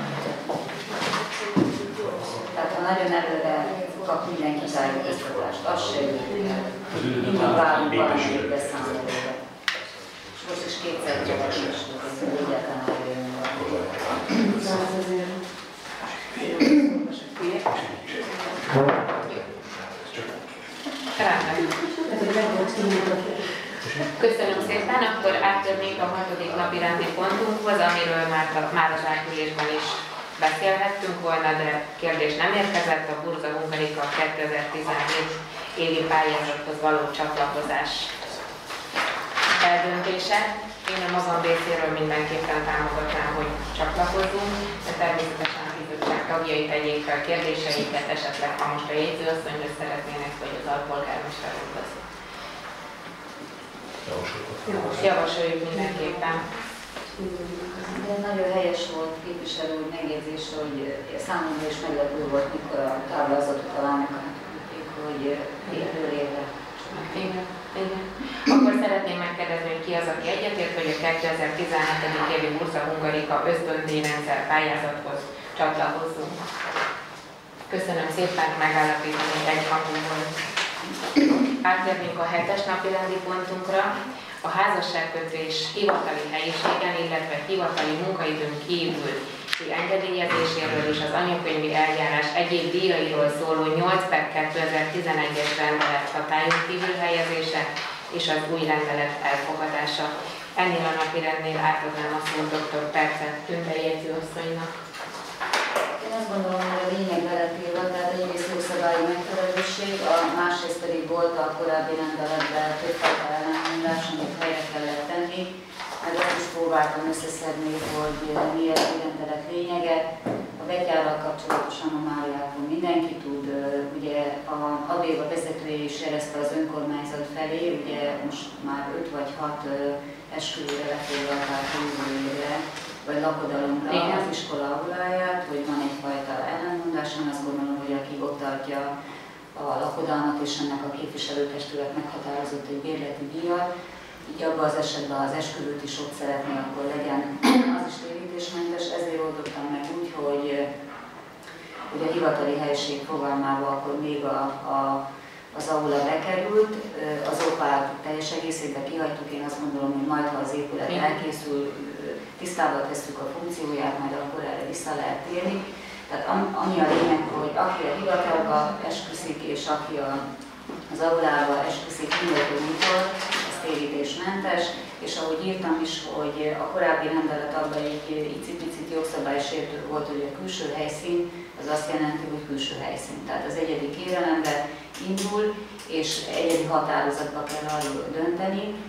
Tehát ha nagyon előre kap mindenki tájékoztatást, az se jön. Mindig várunk valamit beszámolóra. És most is kétszer valaki is, hogy egyáltalán eljön valami. Köszönöm szépen, akkor áttérnénk a hatodik napi rendi pontunkhoz, amiről már, már az átülésben is beszélhettünk volna, de kérdés nem érkezett, a Burza Hungarika kétezer-tizenhét évi pályázathoz való csatlakozás eldöntése. Én a magam részéről mindenképpen támogatnám, hogy csatlakozzunk, de természetesen a bizottság tagjai tegyék fel kérdéseiket, esetleg ha most a jegyzőasszonyhoz szeretnének, vagy az alpolgármester úrhoz. Javasoljuk mindenképpen. De nagyon helyes volt képviselő megjegyzés, hogy számomra is meglepő volt, mikor a táblázatot találnak, hogy évről évre. Igen, igen. Akkor szeretném megkérdezni, hogy ki az, aki egyetért, hogy a kétezer-tizenhetedik évi Burza Hungarika ösztöndíjrendszer pályázathoz csatlakozzunk. Köszönöm szépen, megállapítom, hogy egyhangúból. Átérnénk a hetes napi rendi pontunkra. A házasságkötés hivatali helyiségen, illetve hivatali munkaidőn kívül engedélyezéséről és az anyakönyvi eljárás egyéb díjairól szóló nyolc per kétezer-tizenegyes rendelet hatályon kívül helyezése és az új rendelet elfogadása. Ennél a napirendnél átadnám a szót dr. Perce Tünde jegyzőasszonynak. Én azt gondolom, hogy a lényeg veletén van, tehát egyrészt jogszabályi megfelelőség, a másrészt pedig volt a korábbi rendeletben többfajta ellenmondás, amit helyre kellett tenni. Meg azt is próbáltam összeszedni, hogy mi a rendelet lényege. A betyárral kapcsolatosan a Máriából mindenki tud, ugye a Adéva vezetője is jelezte az önkormányzat felé, ugye most már öt vagy hat esküvőre lefoglalták jövő évre, vagy lakodalomra az iskola auláját, hogy van egyfajta ellenmondás. Én azt gondolom, hogy aki ott tartja a lakodalmat és ennek a képviselőtestület meghatározott egy bérleti díjat, így abban az esetben az esküvőt is ott szeretné, akkor legyen az is térítésmentes. Ezért oldottam meg úgy, hogy, hogy a hivatali helység fogalmába akkor még a, a, az aula bekerült, az opát teljes egészében kihagytuk. Én azt gondolom, hogy majd, ha az épület elkészül, tisztában tesszük a funkcióját, majd akkor erre vissza lehet térni. Tehát ami a lényeg, hogy aki a hivatalba esküszik, és aki a, az aulába esküszik mindegyikor, ez térítésmentes, és ahogy írtam is, hogy a korábbi rendelet abban egy icipicit jogszabálysértő volt, hogy a külső helyszín az azt jelenti, hogy külső helyszín. Tehát az egyedi kérelembe indul, és egyedi határozatba kell arról dönteni,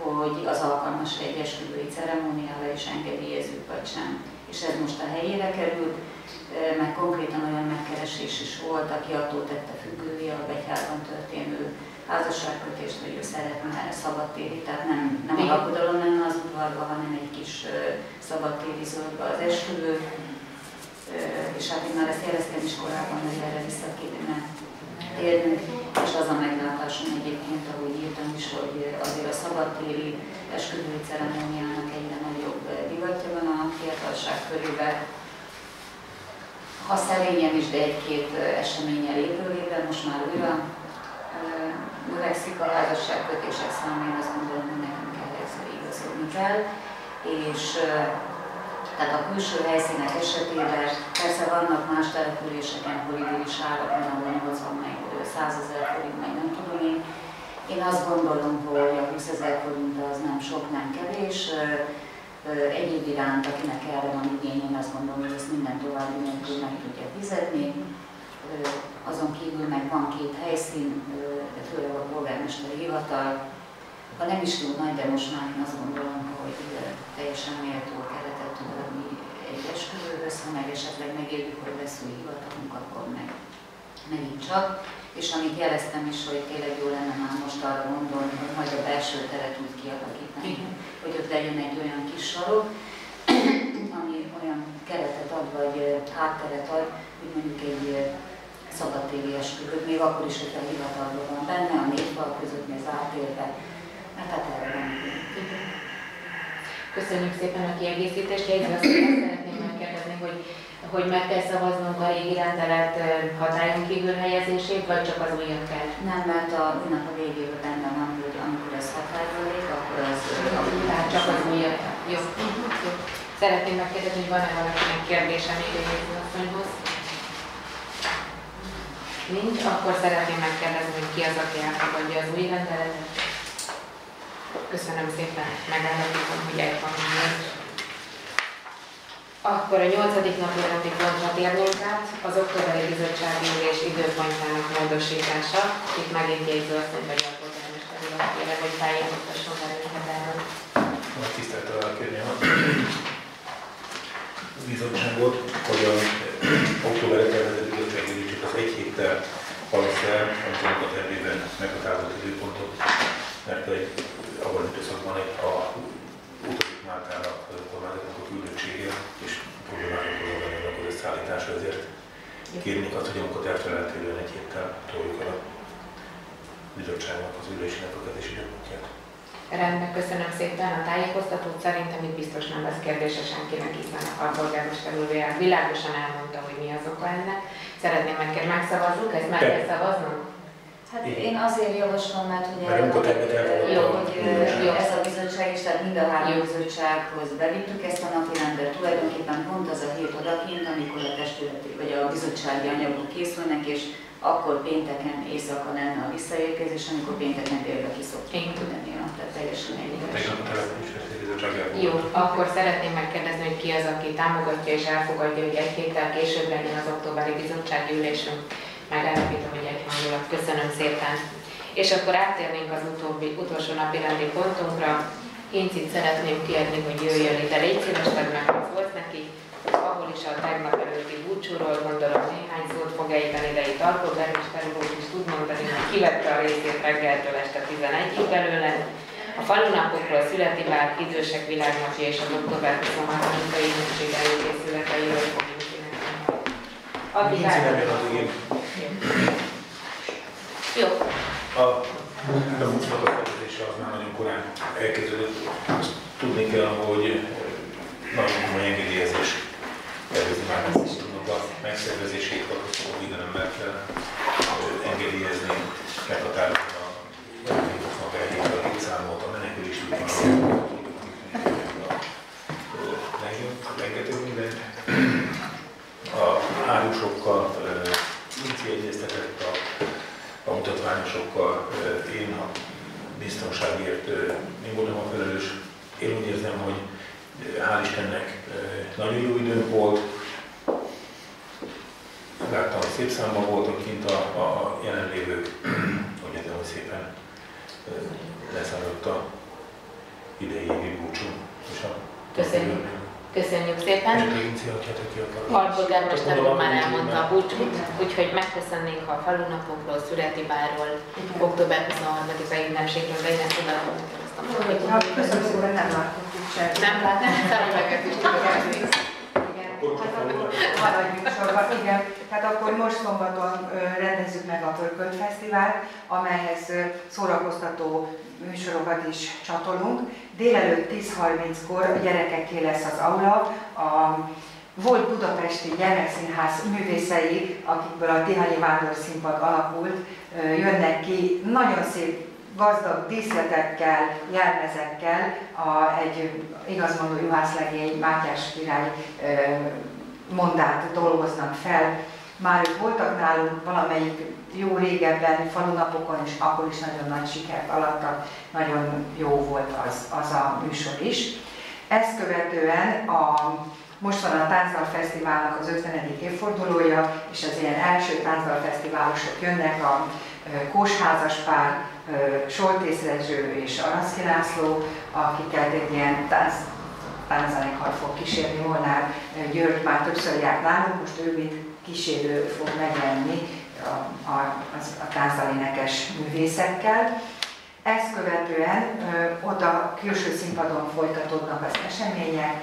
hogy az alkalmas egy esküvői ceremóniára és engedélyezzük vagy sem. És ez most a helyére került, meg konkrétan olyan megkeresés is volt, aki attól tette függővé a Begyházban történő házasságkötést, hogy ő szeretne szabadtéri, tehát nem, nem a lakodalom lenne az udvarban, hanem egy kis szabadtéri zöldbe az esküvő. És hát én már ezt jeleztem is korábban, hogy erre vissza kéne térnünk, és az a meglátásom egyébként, ahogy írtam is, hogy azért a szabadtéri esküvői ceremóniának egyre nagyobb divatja van a fiatalság körében. Ha szerényen is, de egy-két eseményen évről évre, most már újra növekszik a házasságkötések száma, én azt gondolom, hogy nekünk kell ezzel igazodni kell. És tehát a külső helyszínek esetében persze vannak más településeken, hol idillis árak, ahol nyolcvan meg százezer forint, meg nem tudom én. Én azt gondolom, hogy a húszezer forint az nem sok, nem kevés. Egyéb iránt, akinek erre van igény, én azt gondolom, hogy ezt minden további nélkül meg tudja fizetni. Azon kívül meg van két helyszín, főleg a polgármesteri hivatal. Ha nem is túl nagy, de most már én azt gondolom, hogy teljesen méltó keretet tud adni egy esküvőhöz, ha meg esetleg megérjük, hogy lesz új hivatalunk, akkor meg megint csak. És amit jeleztem is, hogy tényleg jó lenne már most arra gondolni, hogy majd a belső teret úgy kialakítani, hogy ott legyen egy olyan kis sarok, ami olyan keretet ad, vagy hátteret ad, hogy mondjuk egy szabadtéri esküvőt, még akkor is, hogy a hivatalban van benne, a négy fal között, még zárt érve, mert hát erre van. Köszönjük szépen a kiegészítést, jegyző azt szeretném megkérdezni, hogy, hogy meg kell szavaznunk a régi rendelet hatályon kívül helyezését, vagy csak az újat kell? Nem, mert a újnak a végében benne van, hogy amikor ez hatályba lép, akkor az... Tehát csak az újat. Jó. Jó. Szeretném megkérdezni, hogy van-e valakinek kérdése még a jegyző asszonyhoz? Nincs, akkor szeretném megkérdezni, hogy ki az, aki elfogadja az új rendeletet. Köszönöm szépen, megállapítom, hogy egy van még. Akkor a nyolcadik napi rendi pontra térnénk át, az októberi bizottsági ülés időpontjának módosítása. Itt megint jegyző azt mondja, hogy a polgármester urat kérem, hogy tájékoztasson bennünket erről. Nagy tisztelettel kérném a bizottságot, hogy az októberi tervezett bizottsági ülését az egy héttel halassz el, amit a munkatervében meghatározott időpontot, mert egy abban időszakban a utazik Máltára az önkormányzatnak a küldöttsége, és problémákat oldani az összeállítása, ezért kérnék azt, hogy a munkatervtől eltérően egy héttel toljuk el a bizottságnak az ülésének a kezdési időpontját. Rendben, köszönöm szépen a tájékoztatót. Szerintem itt biztos nem lesz kérdése senkinek, hiszen a polgármester úr világosan elmondta, hogy mi az oka ennek. Szeretném megkérni, megszavazzuk, ezt meg kell szavaznunk? Hát én azért javaslom, mert ugye jó, hogy ez a bizottság is, tehát mind a három bizottsághoz bevittük ezt a napi rendet. Tulajdonképpen pont az a hét odakint, amikor a testületi vagy a bizottsági anyagok készülnek, és akkor pénteken éjszaka lenne a visszaérkezés, amikor pénteken délbe ki szoktunk tudni. Tehát teljesen egyébként. Jó, akkor szeretném megkérdezni, hogy ki az, aki támogatja és elfogadja, hogy egy héttel később legyen az októberi bizottsági ülésünk. Megállapítom, hogy egyhangulat. Köszönöm szépen. És akkor áttérnénk az utóbbi, utolsó napi rendi pontunkra. Incit szeretném kérni, hogy jöjjön ide, légy szíves, meg az volt neki, ahol is a tegnap előtti búcsúról gondolom néhány szót fog ejteni, de itt alpolgármester úr is tud mondani, hogy kivette a részét reggeltől este tizenegyig belőle. A falunapokról, születi bár, idősek világnapja és az október huszonharmadika ünnepség előkészületeiről fogunk énekelni. Addig átadom. Jó. A munkának a szervezése az már nagyon korán elkezdődött. Azt tudni kell, hogy nagyon komoly engedélyezés előzi már megszoktunk a megszervezését, akkor ide nem lehet engedélyezni, meghatározni a menekülőknek elhívta a létszámot, a menekülési útvonalat, rengeteg mindent. A árusokkal, Inci egyeztetett a, a mutatványosokkal, én a biztonságért én voltam a felelős. Én úgy érzem, hogy hál' Istennek nagyon jó időnk volt. Láttam, hogy szép számban voltak kint a, a jelenlévők, úgy érzem, hogy szépen lezajlott a idei évi búcsú. Köszönjük. Köszönjük szépen. Alpolgármester úr már elmondta a búcsút, úgyhogy megköszönnénk a falunapokról, születi bárról, október huszonharmadikai ünnepségről, de én ezt oda hogy köszönöm szépen, nem láttuk sem. Nem láttuk, szerepeket is tudjuk. Maradjunk sorban, igen. Tehát akkor most szombaton rendezzük meg a Pörkölt Fesztivált, amelyhez szórakoztató műsorokat is csatolunk. Délelőtt tíz harminckor a gyerekeké lesz az aula. A volt budapesti gyermekszínház művészei, akikből a Tihanyi Vándorszínpad alakult, jönnek ki nagyon szép gazdag díszletekkel, jelmezekkel, a, egy igazmondó juhászlegény Mátyás király mondát dolgoznak fel. Már ők voltak nálunk valamelyik jó régebben falunapokon, és akkor is nagyon nagy sikert alattak, nagyon jó volt az, az a műsor is. Ezt követően a, most van a Táncdalfesztiválnak az ötvenedik évfordulója, és az ilyen első táncdalfesztiválosok jönnek, a Kósházas pár, Soltész Rezső és Araszki László, akiket egy ilyen tánc, tánczenekar fog kísérni. Molnár György már többször járt nálunk, most ő mint kísérő fog megjelenni a, a, a táncdalénekes művészekkel. Ezt követően ö, oda külső színpadon folytatódnak az események.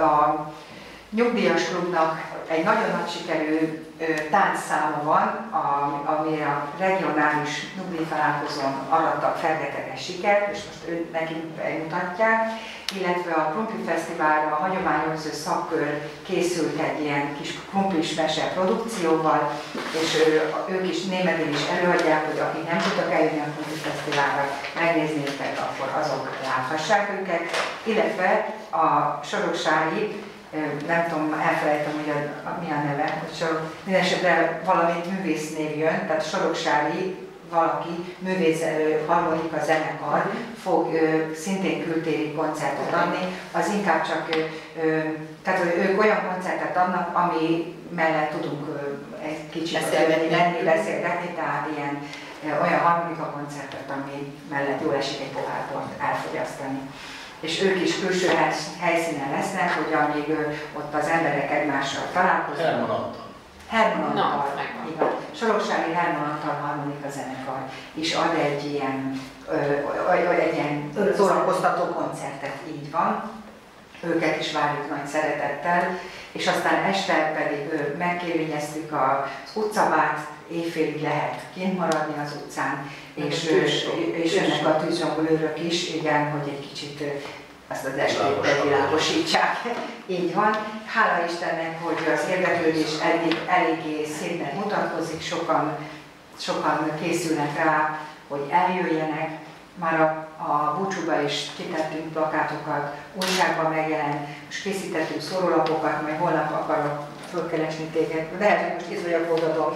A Nyugdíjas Klubnak egy nagyon nagy sikerű táncszáma van, amire a regionális nyugdíjtalálkozón arattak fergeteges sikert, és most ő nekünk bemutatják, illetve a Krumpli Fesztiválra a hagyományozó szakkör készült egy ilyen kis krumplis mese produkcióval, és ő, ők is németül is előadják, hogy akik nem tudtak eljönni a Krumpli Fesztiválra megnézni őket, akkor azok láthassák őket, illetve a soroksári, nem tudom, elfelejtem, hogy a, a, mi a neve, hogy sorok, mindenesetre valami művésznév jön, tehát Soroksári valaki, művész harmonika zenekar fog ö, szintén kültéri koncertet adni, az inkább csak, ö, tehát ők olyan koncertet adnak, ami mellett tudunk ö, egy kicsit beszélgetni, menni, beszélgetni, tehát ilyen ö, olyan harmonika koncertet, ami mellett jól esik egy pohár bort elfogyasztani. És ők is külső helyszínen lesznek, hogy amíg ott az emberek egymással találkoznak. Herman Antal. Herman Antal, igen. Soroksári Herman Antal harmonika zenekar is ad egy ilyen, ö, ö, egy ilyen szórakoztató koncertet, így van. Őket is várjuk nagy szeretettel. És aztán este pedig ö, megkérvényeztük az utcabát, éjfélig lehet kint maradni az utcán, és, és jönnek a tűzzsongolőrök is, igen, hogy egy kicsit azt az estét bevilágosítsák. Így van. Hála Istennek, hogy az érdeklődés eddig eléggé szépnek mutatkozik, sokan, sokan készülnek rá, hogy eljöjjenek. Már a, a búcsúba is kitettünk plakátokat, újságban megjelent, és készítettünk szórólapokat, majd holnap akarok fölkeresni téged. Lehet, hogy most itt vagyok, fogadom.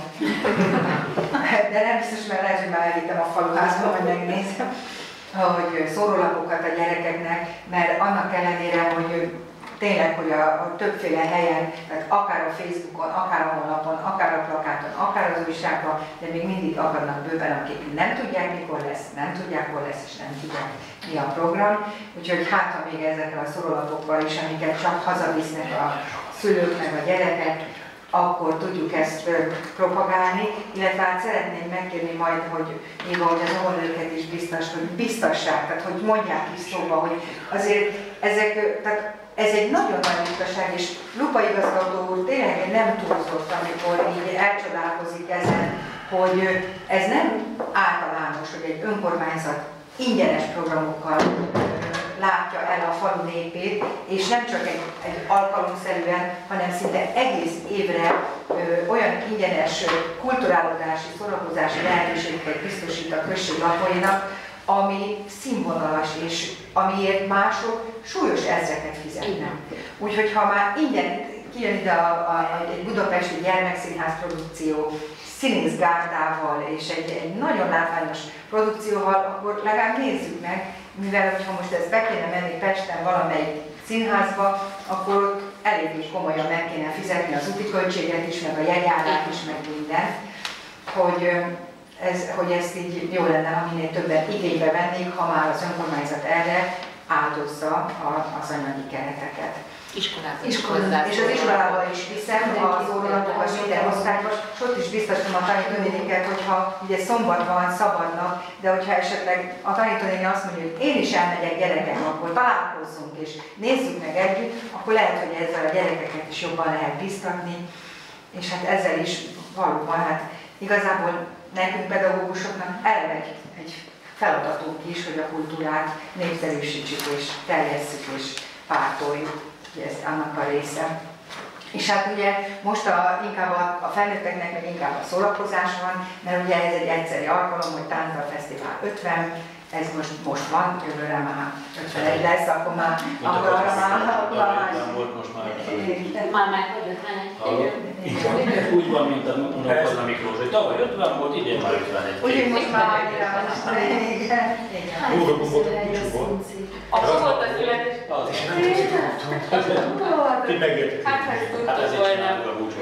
De nem biztos, mert lehet, hogy már elvittem a faluházba, hogy megnézem, hogy szórólapokat a gyerekeknek, mert annak ellenére, hogy tényleg, hogy a, a többféle helyen, tehát akár a Facebookon, akár a honlapon, akár a plakáton, akár az újságban, de még mindig akadnak bőven, akik nem tudják, mikor lesz, nem tudják, hol lesz, és nem tudják, mi a program. Úgyhogy hát, ha még ezekkel a szórólapokkal is, amiket csak hazavisznek a szülők meg a gyerekek, akkor tudjuk ezt propagálni, illetve hát szeretném megkérni majd, hogy még ahogy az óvónőket is biztos, hogy biztassák, tehát hogy mondják is szóba, hogy azért ezek, tehát ez egy nagyon nagy biztaság, és Lupa igazgató úr tényleg nem túlzott, amikor így elcsodálkozik ezen, hogy ez nem általános, hogy egy önkormányzat ingyenes programokkal látja el a falu népét, és nem csak egy, egy alkalomszerűen, hanem szinte egész évre ö, olyan ingyenes ö, kulturálódási, szórakozási lehetőséget biztosít a község lakóinak, ami színvonalas, és amiért mások súlyos ezreket fizetnek. Úgyhogy ha már ingyen kijön ide a, a, egy budapesti gyermekszínház produkció, színészgárdával és egy, egy nagyon látványos produkcióval, akkor legalább nézzük meg, mivel hogyha most ezt be kéne menni Pesten valamelyik színházba, akkor ott eléggé komolyan meg kéne fizetni az úti költséget is, meg a jegyárát is, meg mindent, hogy, ez, hogy ezt így jó lenne, ha minél többen igénybe vennék, ha már az önkormányzat erre áldozza az anyagi kereteket. Iskolában Iskolában. És az iskolában is viszem az óralapokat minden osztályban, és ott is biztosan a tanítónéniket, hogyha ugye szombat van, szabadnak, de hogyha esetleg a tanítónéni azt mondja, hogy én is elmegyek gyerekek, akkor találkozzunk és nézzük meg együtt, akkor lehet, hogy ezzel a gyerekeket is jobban lehet biztatni, és hát ezzel is valóban, hát igazából nekünk pedagógusoknak eleve egy, egy feladatunk is, hogy a kultúrát népszerűsítsük és terjesszük és pártoljuk. Ez annak a része. És hát ugye most a, inkább a, a felnőtteknek meg inkább a szórakozás van, mert ugye ez egy egyszeri alkalom, hogy Táncdal Fesztivál ötven, ez most, most van, jövőre már ötvenegy lesz, akkor már, akkor arra már, akkor már... volt most már ötvenegy. Már meg vagy ötvenegy. Úgy van, mint a Unokazna Miklós, hogy tavaly ötven volt, idén már ötvenegy. Úgyhogy most már annyira van. Igen. Jó napot volt a búcsúból. Akkor volt a születés. Az is nem tudtuk. Ti megértetek. Hát ezt Hát ez tudtuk volna. a búcsú.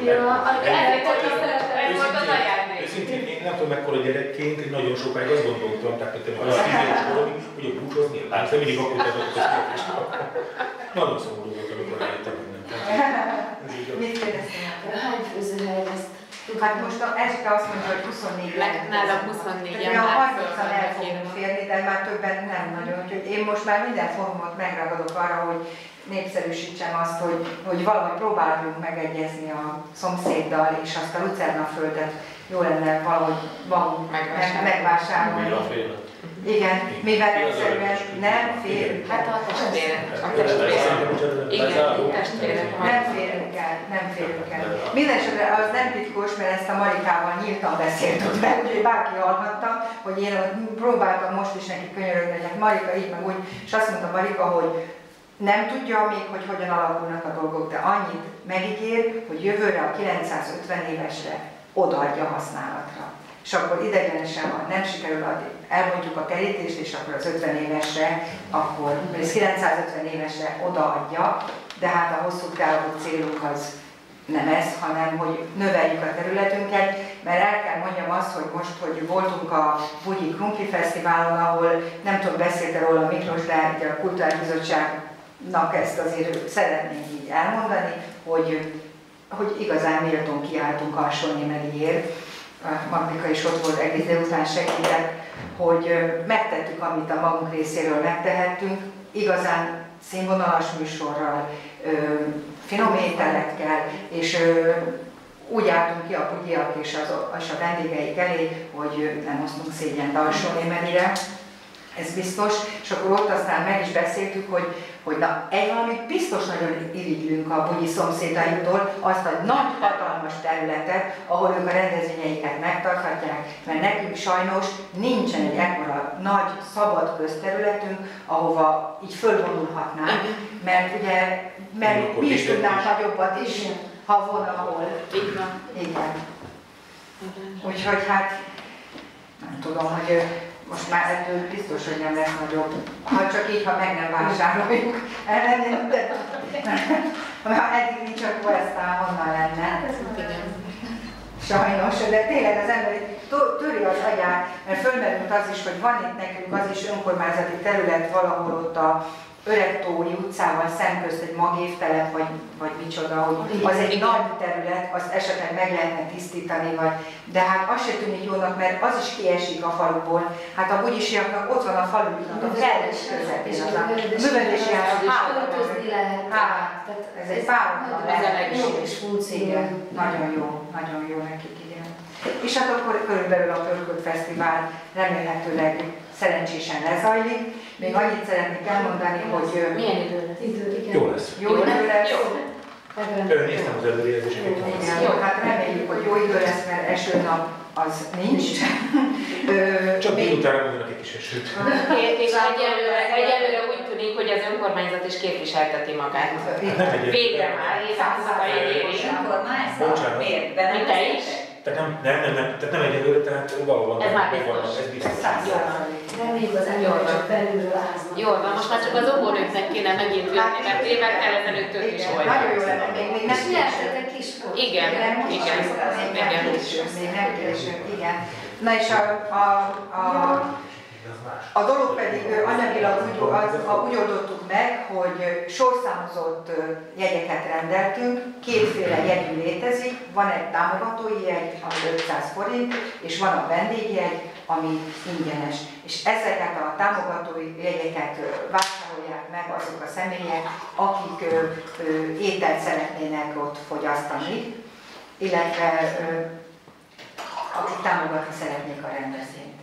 Ez volt az ajándék. Őszintén, én nem tudom mekkora gyerekként, hogy nagyon sokáig azt gondoltam, tehát hogy az tíz éves koromig, hogy a búcsúzni, látszik, mindig akkor tettem a születést. Nagyon szomorú volt, amikor eljöttem, hogy nem tettem. Mit kérdeztél? Hány főzőhely lesz? Hát most este azt mondja, hogy huszonnégy lehet. Nálam huszonnégyen már már harmincan el fogunk férni, de már többen nem nagyon. Úgyhogy én most már minden fórumot megragadok arra, hogy népszerűsítsem azt, hogy, hogy valahogy próbáljunk megegyezni a szomszéddal, és azt a Lucerna földet jó lenne valahogy magunk megvásárolni. Igen, mivel egyszerűen nem férünk el. Hát a testvérek. A testvérek. Igen, testvérek. Nem férünk el, nem férünk el. Mindenesetre az nem titkos, mert ezt a Marikával nyíltan beszéltük meg, úgyhogy bárki hallhatta, hogy én próbáltam most is neki könyörögni, hogy hát Marika így meg úgy, és azt mondta Marika, hogy nem tudja még, hogy hogyan alakulnak a dolgok, de annyit megígér, hogy jövőre a kilencszázötven évesre odaadja használatra. És akkor idegenesen, ha nem sikerül adni, elmondjuk a kerítést, és akkor az ötven évesre, akkor ez kilencszázötven évesre odaadja, de hát a hosszú távú célunk az nem ez, hanem hogy növeljük a területünket, mert el kell mondjam azt, hogy most, hogy voltunk a Bugyi Krumpli Fesztiválon, ahol nem tudom, beszélte róla Miklós, de a Kulturális Bizottságnak ezt azért szeretnénk így elmondani, hogy, hogy igazán méltón kiálltunk Alsó-Némelyért. Magdika is ott volt, egész délután segített, hogy megtettük, amit a magunk részéről megtehettünk, igazán színvonalas műsorral, finom ételekkel, és úgy álltunk ki a Bugyiak és, és a vendégeik elé, hogy nem hoztunk szégyent Alsó-Némelyre, ez biztos, és akkor ott aztán meg is beszéltük, hogy, hogy na, egy valamit biztos nagyon irigylünk a Bugyi szomszédainktól, azt a nagy, hatalmas területet, ahol ők a rendezvényeiket megtarthatják, mert nekünk sajnos nincsen egy ekkora nagy, szabad közterületünk, ahova így fölvonulhatnánk, mert ugye, mert mi is tudnánk nagyobbat is, ha volna ahol. Így van. Igen. Úgyhogy hát, nem tudom, hogy most már ettől biztos, hogy nem lesz nagyobb. Ha csak így, ha meg nem vásároljuk. Ha eddig nincs, akkor aztán honnan lenne. Sajnos, de tényleg az ember töri az agyát, mert fölmerült az is, hogy van itt nekünk az is önkormányzati terület valahol ott a Öregtói utcával szemközt egy magévtelep, vagy, vagy micsoda, hogy az egy nagy terület, azt esetleg meg lehetne tisztítani, vagy, de hát az se tűnik jónak, mert az is kiesik a faluból. Hát a bugyisiaknak ott van a falunak, a kellős közepén, az a művelési hát, ez egy páratlan lehetőség. Igen, nagyon jó, nagyon jó nekik, igen. És hát akkor körülbelül a Pörkölt Fesztivál remélhetőleg szerencsésen lezajlik. Még annyit szeretnék elmondani, hogy... Milyen idő lesz? Idő, jó lesz. Jó idő lesz. Jó. Néztem az előrejelzéseket. Jó, hát reméljük, hogy jó idő lesz, mert esőnap az nincs. Csak délután mondanak egy kis esőt. És egyelőre, egyelőre úgy tűnik, hogy az önkormányzat is képviselteti magát. Végre már évszázadba éri. Bocsánat. Miért? De nem te is? Tehát nem, nem, nem, nem, tehát nem egyelőre, tehát valóban ez már biztos. Ez biztos. Reméljük az ember csak belülről háznak. Jól van, most már csak az óvónőknek kéne megint jönni, mert évekkel ezelőtt ők is voltak. Nagyon jó lenne, még, még nem nyertetek is volt. Igen, igen, igen. Még nem később, igen. Na és a, a, a más. A dolog pedig anyagilag úgy, úgy oldottuk meg, hogy sorszámozott jegyeket rendeltünk, kétféle jegyű létezik, van egy támogatói jegy, ami ötszáz forint, és van a vendégjegy, ami ingyenes. És ezeket a támogatói jegyeket vásárolják meg azok a személyek, akik ö, ö, ételt szeretnének ott fogyasztani, illetve ö, akik támogatni szeretnék a rendezvényt.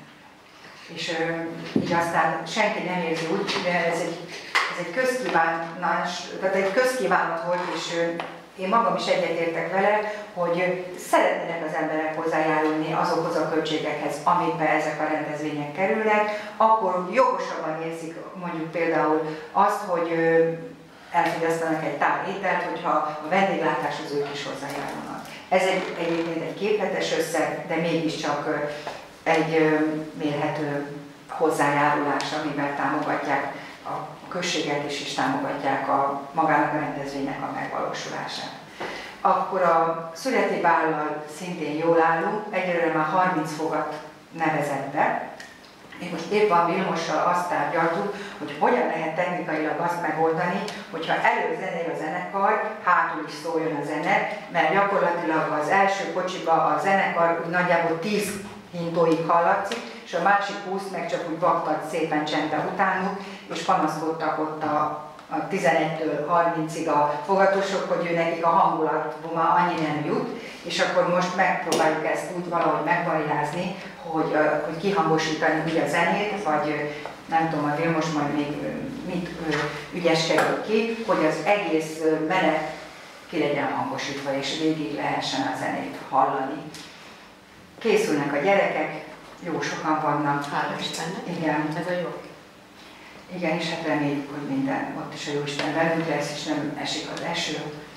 És ö, így aztán senki nem érzi úgy, de ez egy, ez egy közkívánás, tehát egy közkívánat volt, és ö, én magam is egyetértek vele, hogy szeretnének az emberek hozzájárulni azokhoz a költségekhez, amikbe ezek a rendezvények kerülnek, akkor jogosabban érzik mondjuk például azt, hogy elfogyasztanak egy tál ételt, hogyha a vendéglátáshoz ők is hozzájárulnak. Ez egy, egyébként egy képletes összeg, de mégiscsak egy mérhető hozzájárulás, amivel támogatják a községet is, és támogatják a magának a rendezvénynek a megvalósulását. Akkor a születi bállal szintén jól állunk, egyelőre már harminc fogat nevezett be. Én most éppen a Vilmossal azt tárgyaltuk, hogy hogyan lehet technikailag azt megoldani, hogyha előzenél a zenekar, hátul is szóljon a zene, mert gyakorlatilag az első kocsiba a zenekar úgy nagyjából tíz hintóig hallatszik, és a másik húsz meg csak úgy vaktat szépen csendben utánuk, és panaszkodtak ott a, a tizenegytől harmincig a fogatosok, hogy ő nekik a hangulatból már annyi nem jut, és akkor most megpróbáljuk ezt úgy valahogy megvariázni, hogy, hogy kihangosítani úgy a zenét, vagy nem tudom, a Vilmos majd még mit ügyeskedik ki, hogy az egész menet ki legyen hangosítva, és végig lehessen a zenét hallani. Készülnek a gyerekek, jó sokan vannak. Hála Istennek. Igen. Ez a jó. Igen, és hát reméljük, hogy minden, ott is a Jóisten velünk lesz, és nem esik az eső,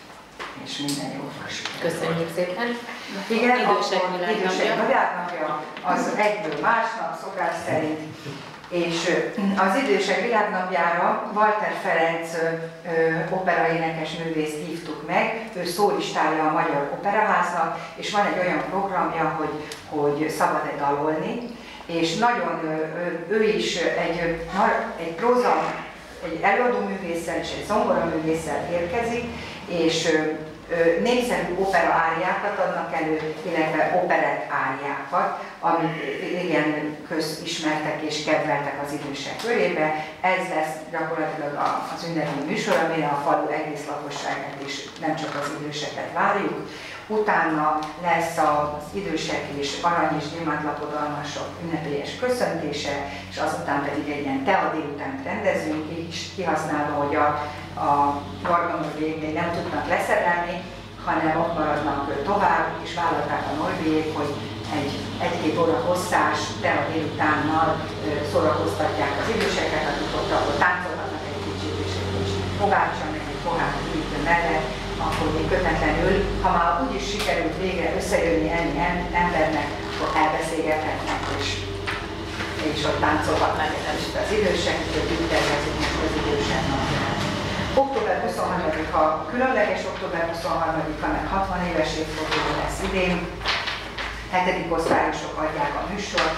és minden jó fog. Köszönjük szépen. Igen, idősek akkor idősek világnapja, az egyből másnap szokás szerint. És az idősek világnapjára Walter Ferenc operaénekes művészt hívtuk meg, ő szólistája a Magyar Operaháznak, és van egy olyan programja, hogy, hogy szabad-e dalolni, és nagyon ő is egy, egy próza, egy előadóművésszel és egy zongoraművésszel érkezik, és népszerű opera áriákat adnak elő, illetve operett áriákat, amik igen közismertek és kedveltek az idősek körébe. Ez lesz gyakorlatilag az ünnepi műsor, amire a falu egész lakosságát is, nem csak az időseket várjuk. Utána lesz az idősek és arany és gyémántlapodalmasok ünnepélyes köszöntése, és azután pedig egy ilyen tea délutánt rendezünk, így is kihasználva, hogy a, a Varga-Norvék még nem tudnak leszerelni, hanem ott maradnak tovább, és vállalták a norvégék, hogy egy, egy-két óra hosszás tea délutánnal szórakoztatják az időseket, akik ott akkor táncolhatnak egy kicsit, és egy kis pogácsa, meg egy pohár hűtő mellett, akkor még kötetlenül, ha már úgyis sikerült végre összejönni ennyi embernek, akkor elbeszélgethetnek, és, és ott táncolhatnak az idősek, hogy úgy tervezik most az idősek napját. október huszonharmadika különleges, október huszonharmadika meg hatvan éves évforduló lesz idén. Hetedik osztályosok adják a műsort.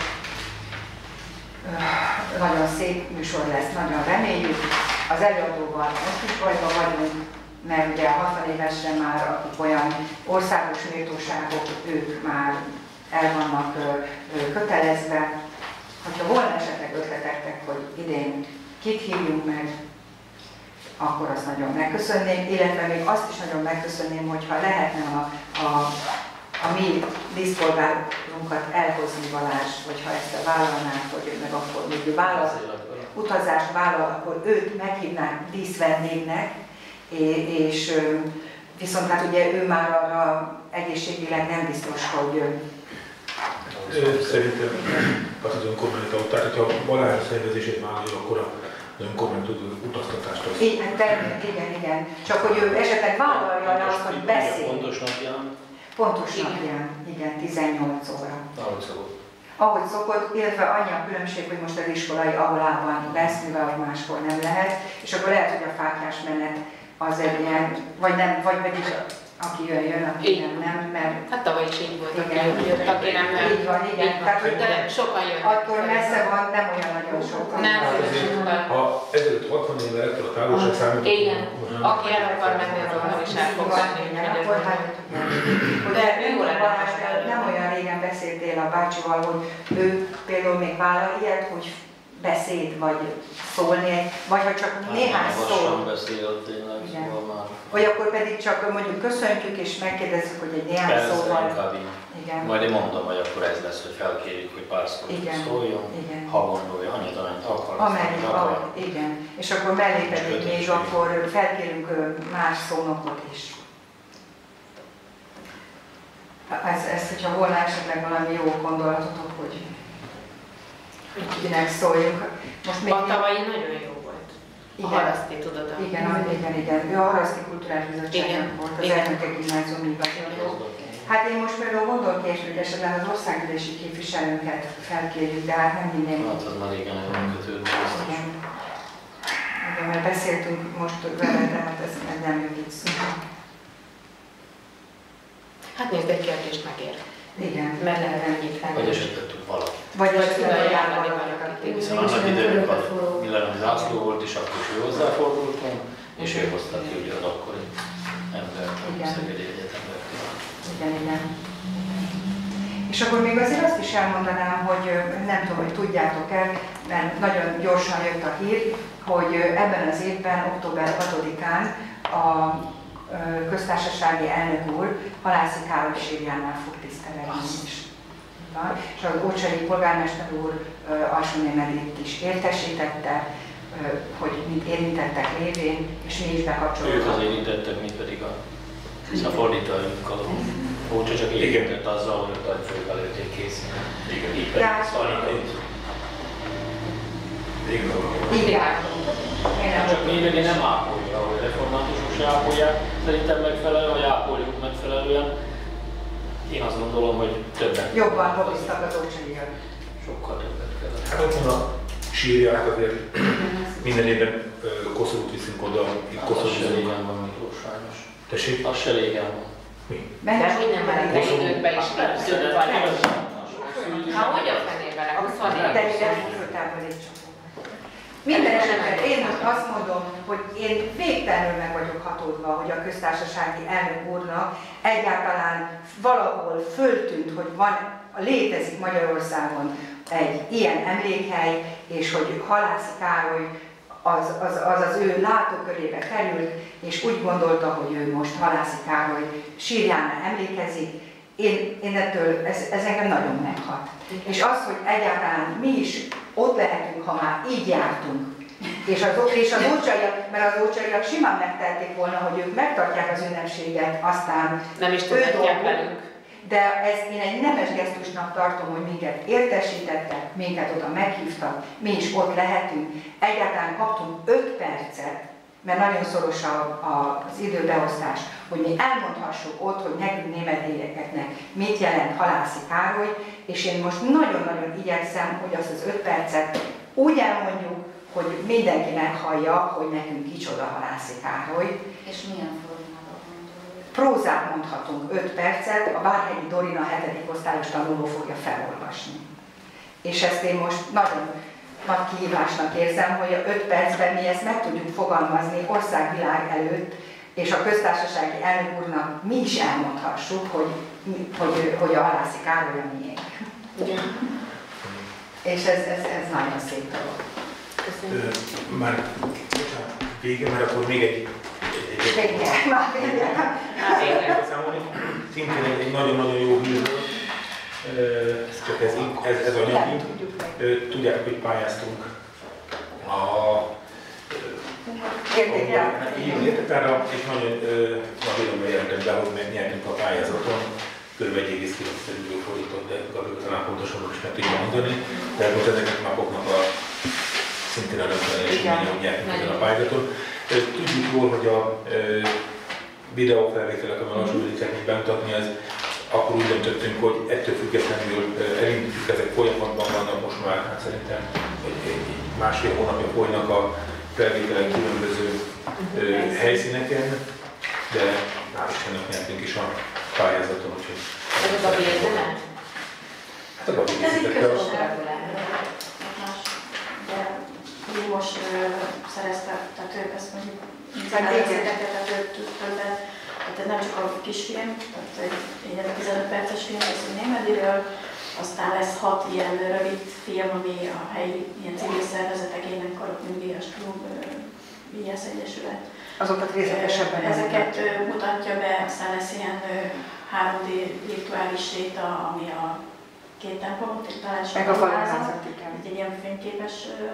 Nagyon szép műsor lesz, nagyon reméljük. Az előadóval most is bajban vagyunk, mert ugye a hatvan évesre már, akik olyan országos méltóságok, ők már el vannak kötelezve. Hogyha volna esetleg ötleteknek, hogy idén kit hívjunk meg, akkor azt nagyon megköszönném, illetve még azt is nagyon megköszönném, hogyha lehetne a, a, a mi díszpolgárunkat elhozni Balázs, hogyha ezt vállalnánk, hogy meg akkor még vállal, utazást vállal, akkor őt meghívnánk díszvendégnek, és viszont hát ugye ő már arra egészségileg nem biztos, hogy... Szerintem az önkormányzat, tehát hogyha Balázs szervezését vállalja, akkor az önkormányzat utaztatást az... Igen, igen, igen. Csak hogy ő esetleg vállalja rá azt, hogy beszél. Pontos napján? Pontos napján, igen, tizennyolc óra. Ahogy szokott. Ahogy szokott, illetve annyi a különbség, hogy most az iskolai aulában lesz, mivel hogy máskor nem lehet, és akkor lehet, hogy a fáklyás menet az egy ilyen, vagy nem, vagy pedig aki jön, jön, aki így. nem, nem, mert... Hát tavaly is így volt, igen, aki jött, aki nem, nem. Így van, igen. Így Tehát, van. De sokan jönnek. Attól messze van, nem olyan nagyon Távolság számít? Igen, aki el akar menni, azonnal is el fog menni. De jó Balázs, nem olyan régen beszéltél a bácsival, hogy ő például még vállal ilyet, hogy beszéd, vagy szólni, vagy ha csak hát néhány szó. Lassan beszél tényleg, szóval már. Vagy akkor pedig csak mondjuk köszöntjük és megkérdezzük, hogy egy néhány Persze, szóval. inkább így. Igen. Majd én mondom, hogy akkor ez lesz, hogy felkérjük, hogy pár szót szóljon, igen. ha gondolja, annyit, amennyit akar. Amennyit akar, igen. És akkor mellé pedig még akkor felkérünk más szónokot is. Ez, ez, hogyha volna esetleg valami jó gondolatotok, hogy kinek szóljunk. Most még a tavalyi nagyon jó volt. A Haraszti, tudod? Igen, igen, igen. Ő a Haraszti Kulturális Bizottságnak volt az Ernőke Gimnáziumi igazgató. Hát én most például gondolok, hogy esetleg az országgyűlési képviselőnket felkérjük, de hát nem minden. Hát az már régen nagyon kötődő. Igen. Igen, mert beszéltünk most vele, de hát ez nem jött itt szó. Hát nézd, egy kérdést megér. Igen. Mert lehet ennyit fel. Vagy esetleg tud valaki. Vagy tud ajánlani valaki. Hiszen annak idején a Millenniumi zászló volt, és akkor is ő hozzáfordultunk, és ő hozta ki ugye az akkori embert, a Szegedi Egyetemre. Igen, igen. És akkor még azért azt is elmondanám, hogy nem tudom, hogy tudjátok-e, mert nagyon gyorsan jött a hír, hogy ebben az évben, október hatodikán a köztársasági elnök úr Halászi Károly sírjánál fog tisztelegni is. És az ócsai polgármester úr Alsónémelét is értesítette, hogy mint érintettek lévén, és mi is bekapcsolódtunk. Ők az érintettek, mint pedig a, a fordítóinkkal. Ócsa csak érintett azzal, hogy a főbb előtték készíteni. Igen, így pedig Szalikai. Igen. Csak mi meg nem ápoljuk, ahogy reformátusok se ápolják, szerintem megfelelően, vagy ápoljuk megfelelően. Én azt gondolom, hogy többet. Jobban lobbiztak az ócsaiak. Sokkal többet kellett. Hát ott van a sírja, hát azért minden évben koszorút viszünk oda, itt koszorút. Az se régen van, Miklós sajnos. Tessék? Az se régen van. Mi? De hogy nem már de időkben is több van. Ha hogy a fenében, huszonnégy. De ide föltából egy csomó. Minden esetben én most azt mondom, hogy én végtelenül meg vagyok hatódva, hogy a köztársasági elnök úrnak egyáltalán valahol föltűnt, hogy van, létezik Magyarországon egy ilyen emlékhely, és hogy Halászi Károly az az, az az ő látókörébe került, és úgy gondolta, hogy ő most Halászi Károly sírjánál emlékezik. Én, én ettől, ez, ez engem nagyon meghat. És az, hogy egyáltalán mi is ott lehetünk, ha már így jártunk, és az, és az ócsaiak, mert az ócsaiak simán megtették volna, hogy ők megtartják az ünnepséget, aztán nem is tudják velünk. De ez én egy nemes gesztusnak tartom, hogy minket értesítettek, minket oda meghívtak, mi is ott lehetünk. Egyáltalán kaptunk öt percet, mert nagyon szoros a, a, az időbeosztás, hogy mi elmondhassuk ott, hogy nekünk németgyerekeknek mit jelent Halászi Károly, és én most nagyon-nagyon igyekszem, hogy azt az öt percet úgy elmondjuk, hogy mindenki meghallja, hogy nekünk kicsoda Halászi Károly. És milyen formában mondjuk? Prózát mondhatunk öt percet, a Várhegyi Dorina hetedik osztályos tanuló fogja felolvasni. És ezt én most nagyon nagy kihívásnak érzem, hogy a öt percben mi ezt meg tudjuk fogalmazni országvilág előtt, és a köztársasági elnök úrnak mi is elmondhassuk, hogy, hogy, hogy a Halászi Károly a miénk. Igen. És ez, ez, ez nagyon szép dolog. Köszönjük. Ö, már vége, mert akkor még egy... egy, egy, egy vége, már vége. Szintén egy, egy nagyon-nagyon jó hírről. Csak ez, ez, ez anyagi. Tudják, hogy pályáztunk a értéktára, és nagyon nagy örömmel jelentem be, hogy megnyertünk a pályázaton. Kb. egy egész kilenc millió forintot, de Gabriel talán pontosan is meg tudja mondani. De most ezeket napoknak a szintén a eseménye, hogy nyertünk a pályázaton. Tudjuk jól, hogy a videófelvételek, amely hasonlítják bemutatni, az akkor úgy döntöttünk, hogy ettől függetlenül elindítjuk, ezek folyamatban vannak most már, hát szerintem egy másfél hónapja folynak a felvételek különböző uh, helyszíneken, de hál' Istennek nyertünk is a pályázaton, úgyhogy... Ez a Gabi értene? Hát a Gabi készítette a... De mi most szereztek, tehát ők ezt párbeszédeket, tehát többen, tehát nem csak a kisfilm, tehát egy, egy tizenöt perces film készül Némediről, aztán lesz hat ilyen rövid film, ami a helyi ilyen civil szervezetek, énekkarok, nyugdíjas klub, Vigyász Egyesület. Azokat részletesebben ezeket mutatja be, aztán lesz ilyen három dé virtuális séta, ami a két templomot, talán meg a falázat, egy ilyen fényképes.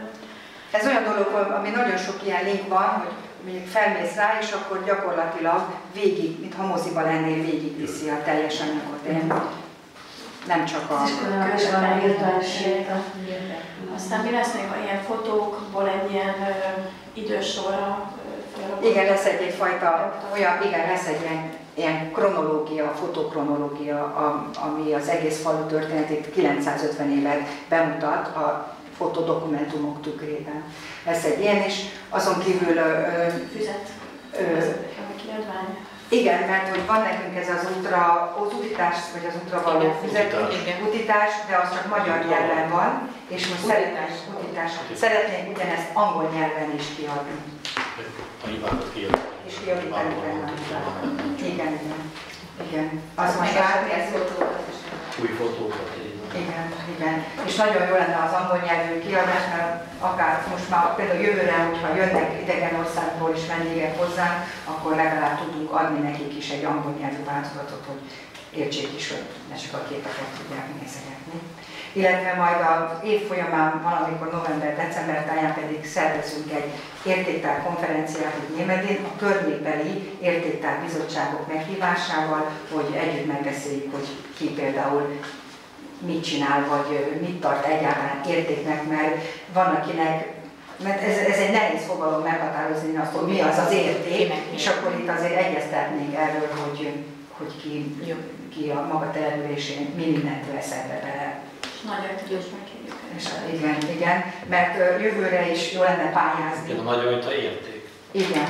Ez olyan dolog, ami nagyon sok ilyen link van, hogy mondjuk felmész rá, és akkor gyakorlatilag végig, mintha moziba lennél, végigviszi a teljes anyagot. Én nem csak a... a virtuális séta. Aztán mi lesz még ilyen fotókból egy ilyen idősorra? Igen, lesz egy egyfajta, olyan, igen, lesz egy ilyen, ilyen kronológia, fotokronológia, ami az egész falu történetét kilencszázötven évet bemutat a fotodokumentumok tükrében. Lesz egy ilyen is, azon kívül... Ö, Füzet, kiadvány. Igen, mert hogy van nekünk ez az útra, az utitás, vagy az útra való füzetutitás, de az csak magyar nyelven van, és most szeretnénk, utitás, szeretnénk ugyanezt angol nyelven is kiadni. A hibákat kiadni. És kiadítani benne. Igen, igen. Igen. Az most átnéz. Új fotókat. Igen, igen. És nagyon jó lenne az angol nyelvű kiadás, mert akár most már például jövőre, hogyha jönnek idegen országból is vendégek hozzánk, akkor legalább tudunk adni nekik is egy angol nyelvű változatot, hogy értsék is, hogy ne csak a képeket tudják nézegetni. Illetve majd az év folyamán valamikor november-december táján pedig szervezünk egy értéktár konferenciát itt Némedén, a környékbeli értéktár bizottságok meghívásával, hogy együtt megbeszéljük, hogy ki például mit csinál, vagy mit tart egyáltalán értéknek, mert van akinek, mert ez, ez egy nehéz fogalom meghatározni azt, hogy mi az az érték, és akkor itt azért egyeztetnénk erről, hogy, hogy ki, ki a maga településén mi mindent vesz ebbe bele. És nagyon tudós meghívjuk. Igen, igen, mert jövőre is jó lenne pályázni. Igen, a nagyon a érték. Igen.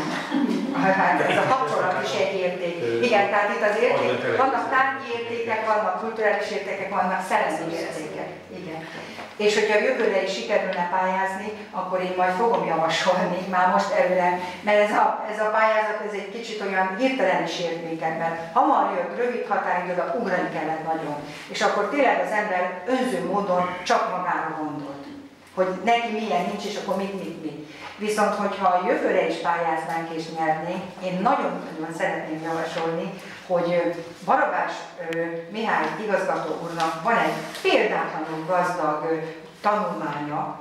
Hát ez a kapcsolat is egy érték. Igen, tehát itt az érték, vannak tárgyi értékek, vannak kulturális értékek, vannak szellemi értékek. Igen. És hogyha jövőre is sikerülne pályázni, akkor én majd fogom javasolni, már most előre, mert ez a, ez a pályázat ez egy kicsit olyan hirtelen is ért minket, mert hamar jött, rövid határidőre ugrani kellett nagyon. És akkor tényleg az ember önző módon csak magára gondolt, hogy neki milyen nincs, és akkor mit, mit, mit. Viszont, hogyha jövőre is pályáznánk és nyernénk, én nagyon-nagyon szeretném javasolni, hogy Barabás Mihály igazgató úrnak van egy példátlanul gazdag tanulmánya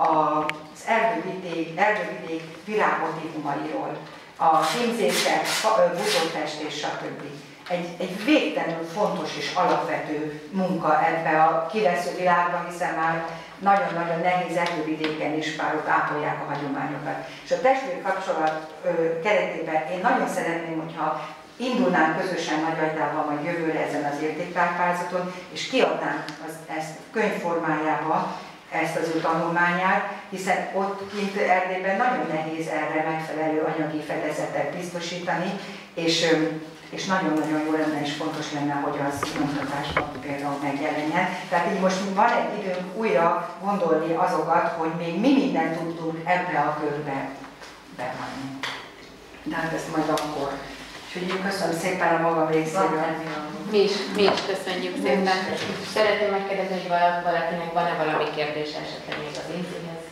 az erdővidék, erdővidék virágmotívumairól, a hímzések, buzófestés, stb. Egy, egy végtelenül fontos és alapvető munka ebbe a kivesző világban, hiszen már nagyon-nagyon nehéz erdővidéken is már ott ápolják a hagyományokat. És a testvérkapcsolat keretében én nagyon szeretném, hogyha indulnánk közösen Nagyajdával majd jövőre ezen az értéktárpályázaton, és kiadnánk az, ezt könyvformájában, ezt az ő tanulmányát, hiszen ott kint Erdélyben nagyon nehéz erre megfelelő anyagi fedezetet biztosítani, és és nagyon-nagyon jó lenne és fontos lenne, hogy az nyomtatásban például megjelenjen. Tehát így most van egy időnk újra gondolni azokat, hogy még mi mindent tudtunk ebbe a körbe bevanni. De hát ezt majd akkor. Úgyhogy köszönöm szépen a magam részéről. Mi is, mi is köszönjük szépen. Szeretném megkérdezni, hogy valakinek van-e valami kérdés esetleg még az Inzihez?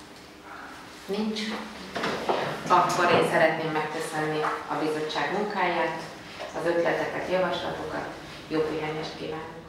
Nincs? Akkor én szeretném megköszönni a bizottság munkáját, az ötleteket, javaslatokat. Jó pihenést kívánok!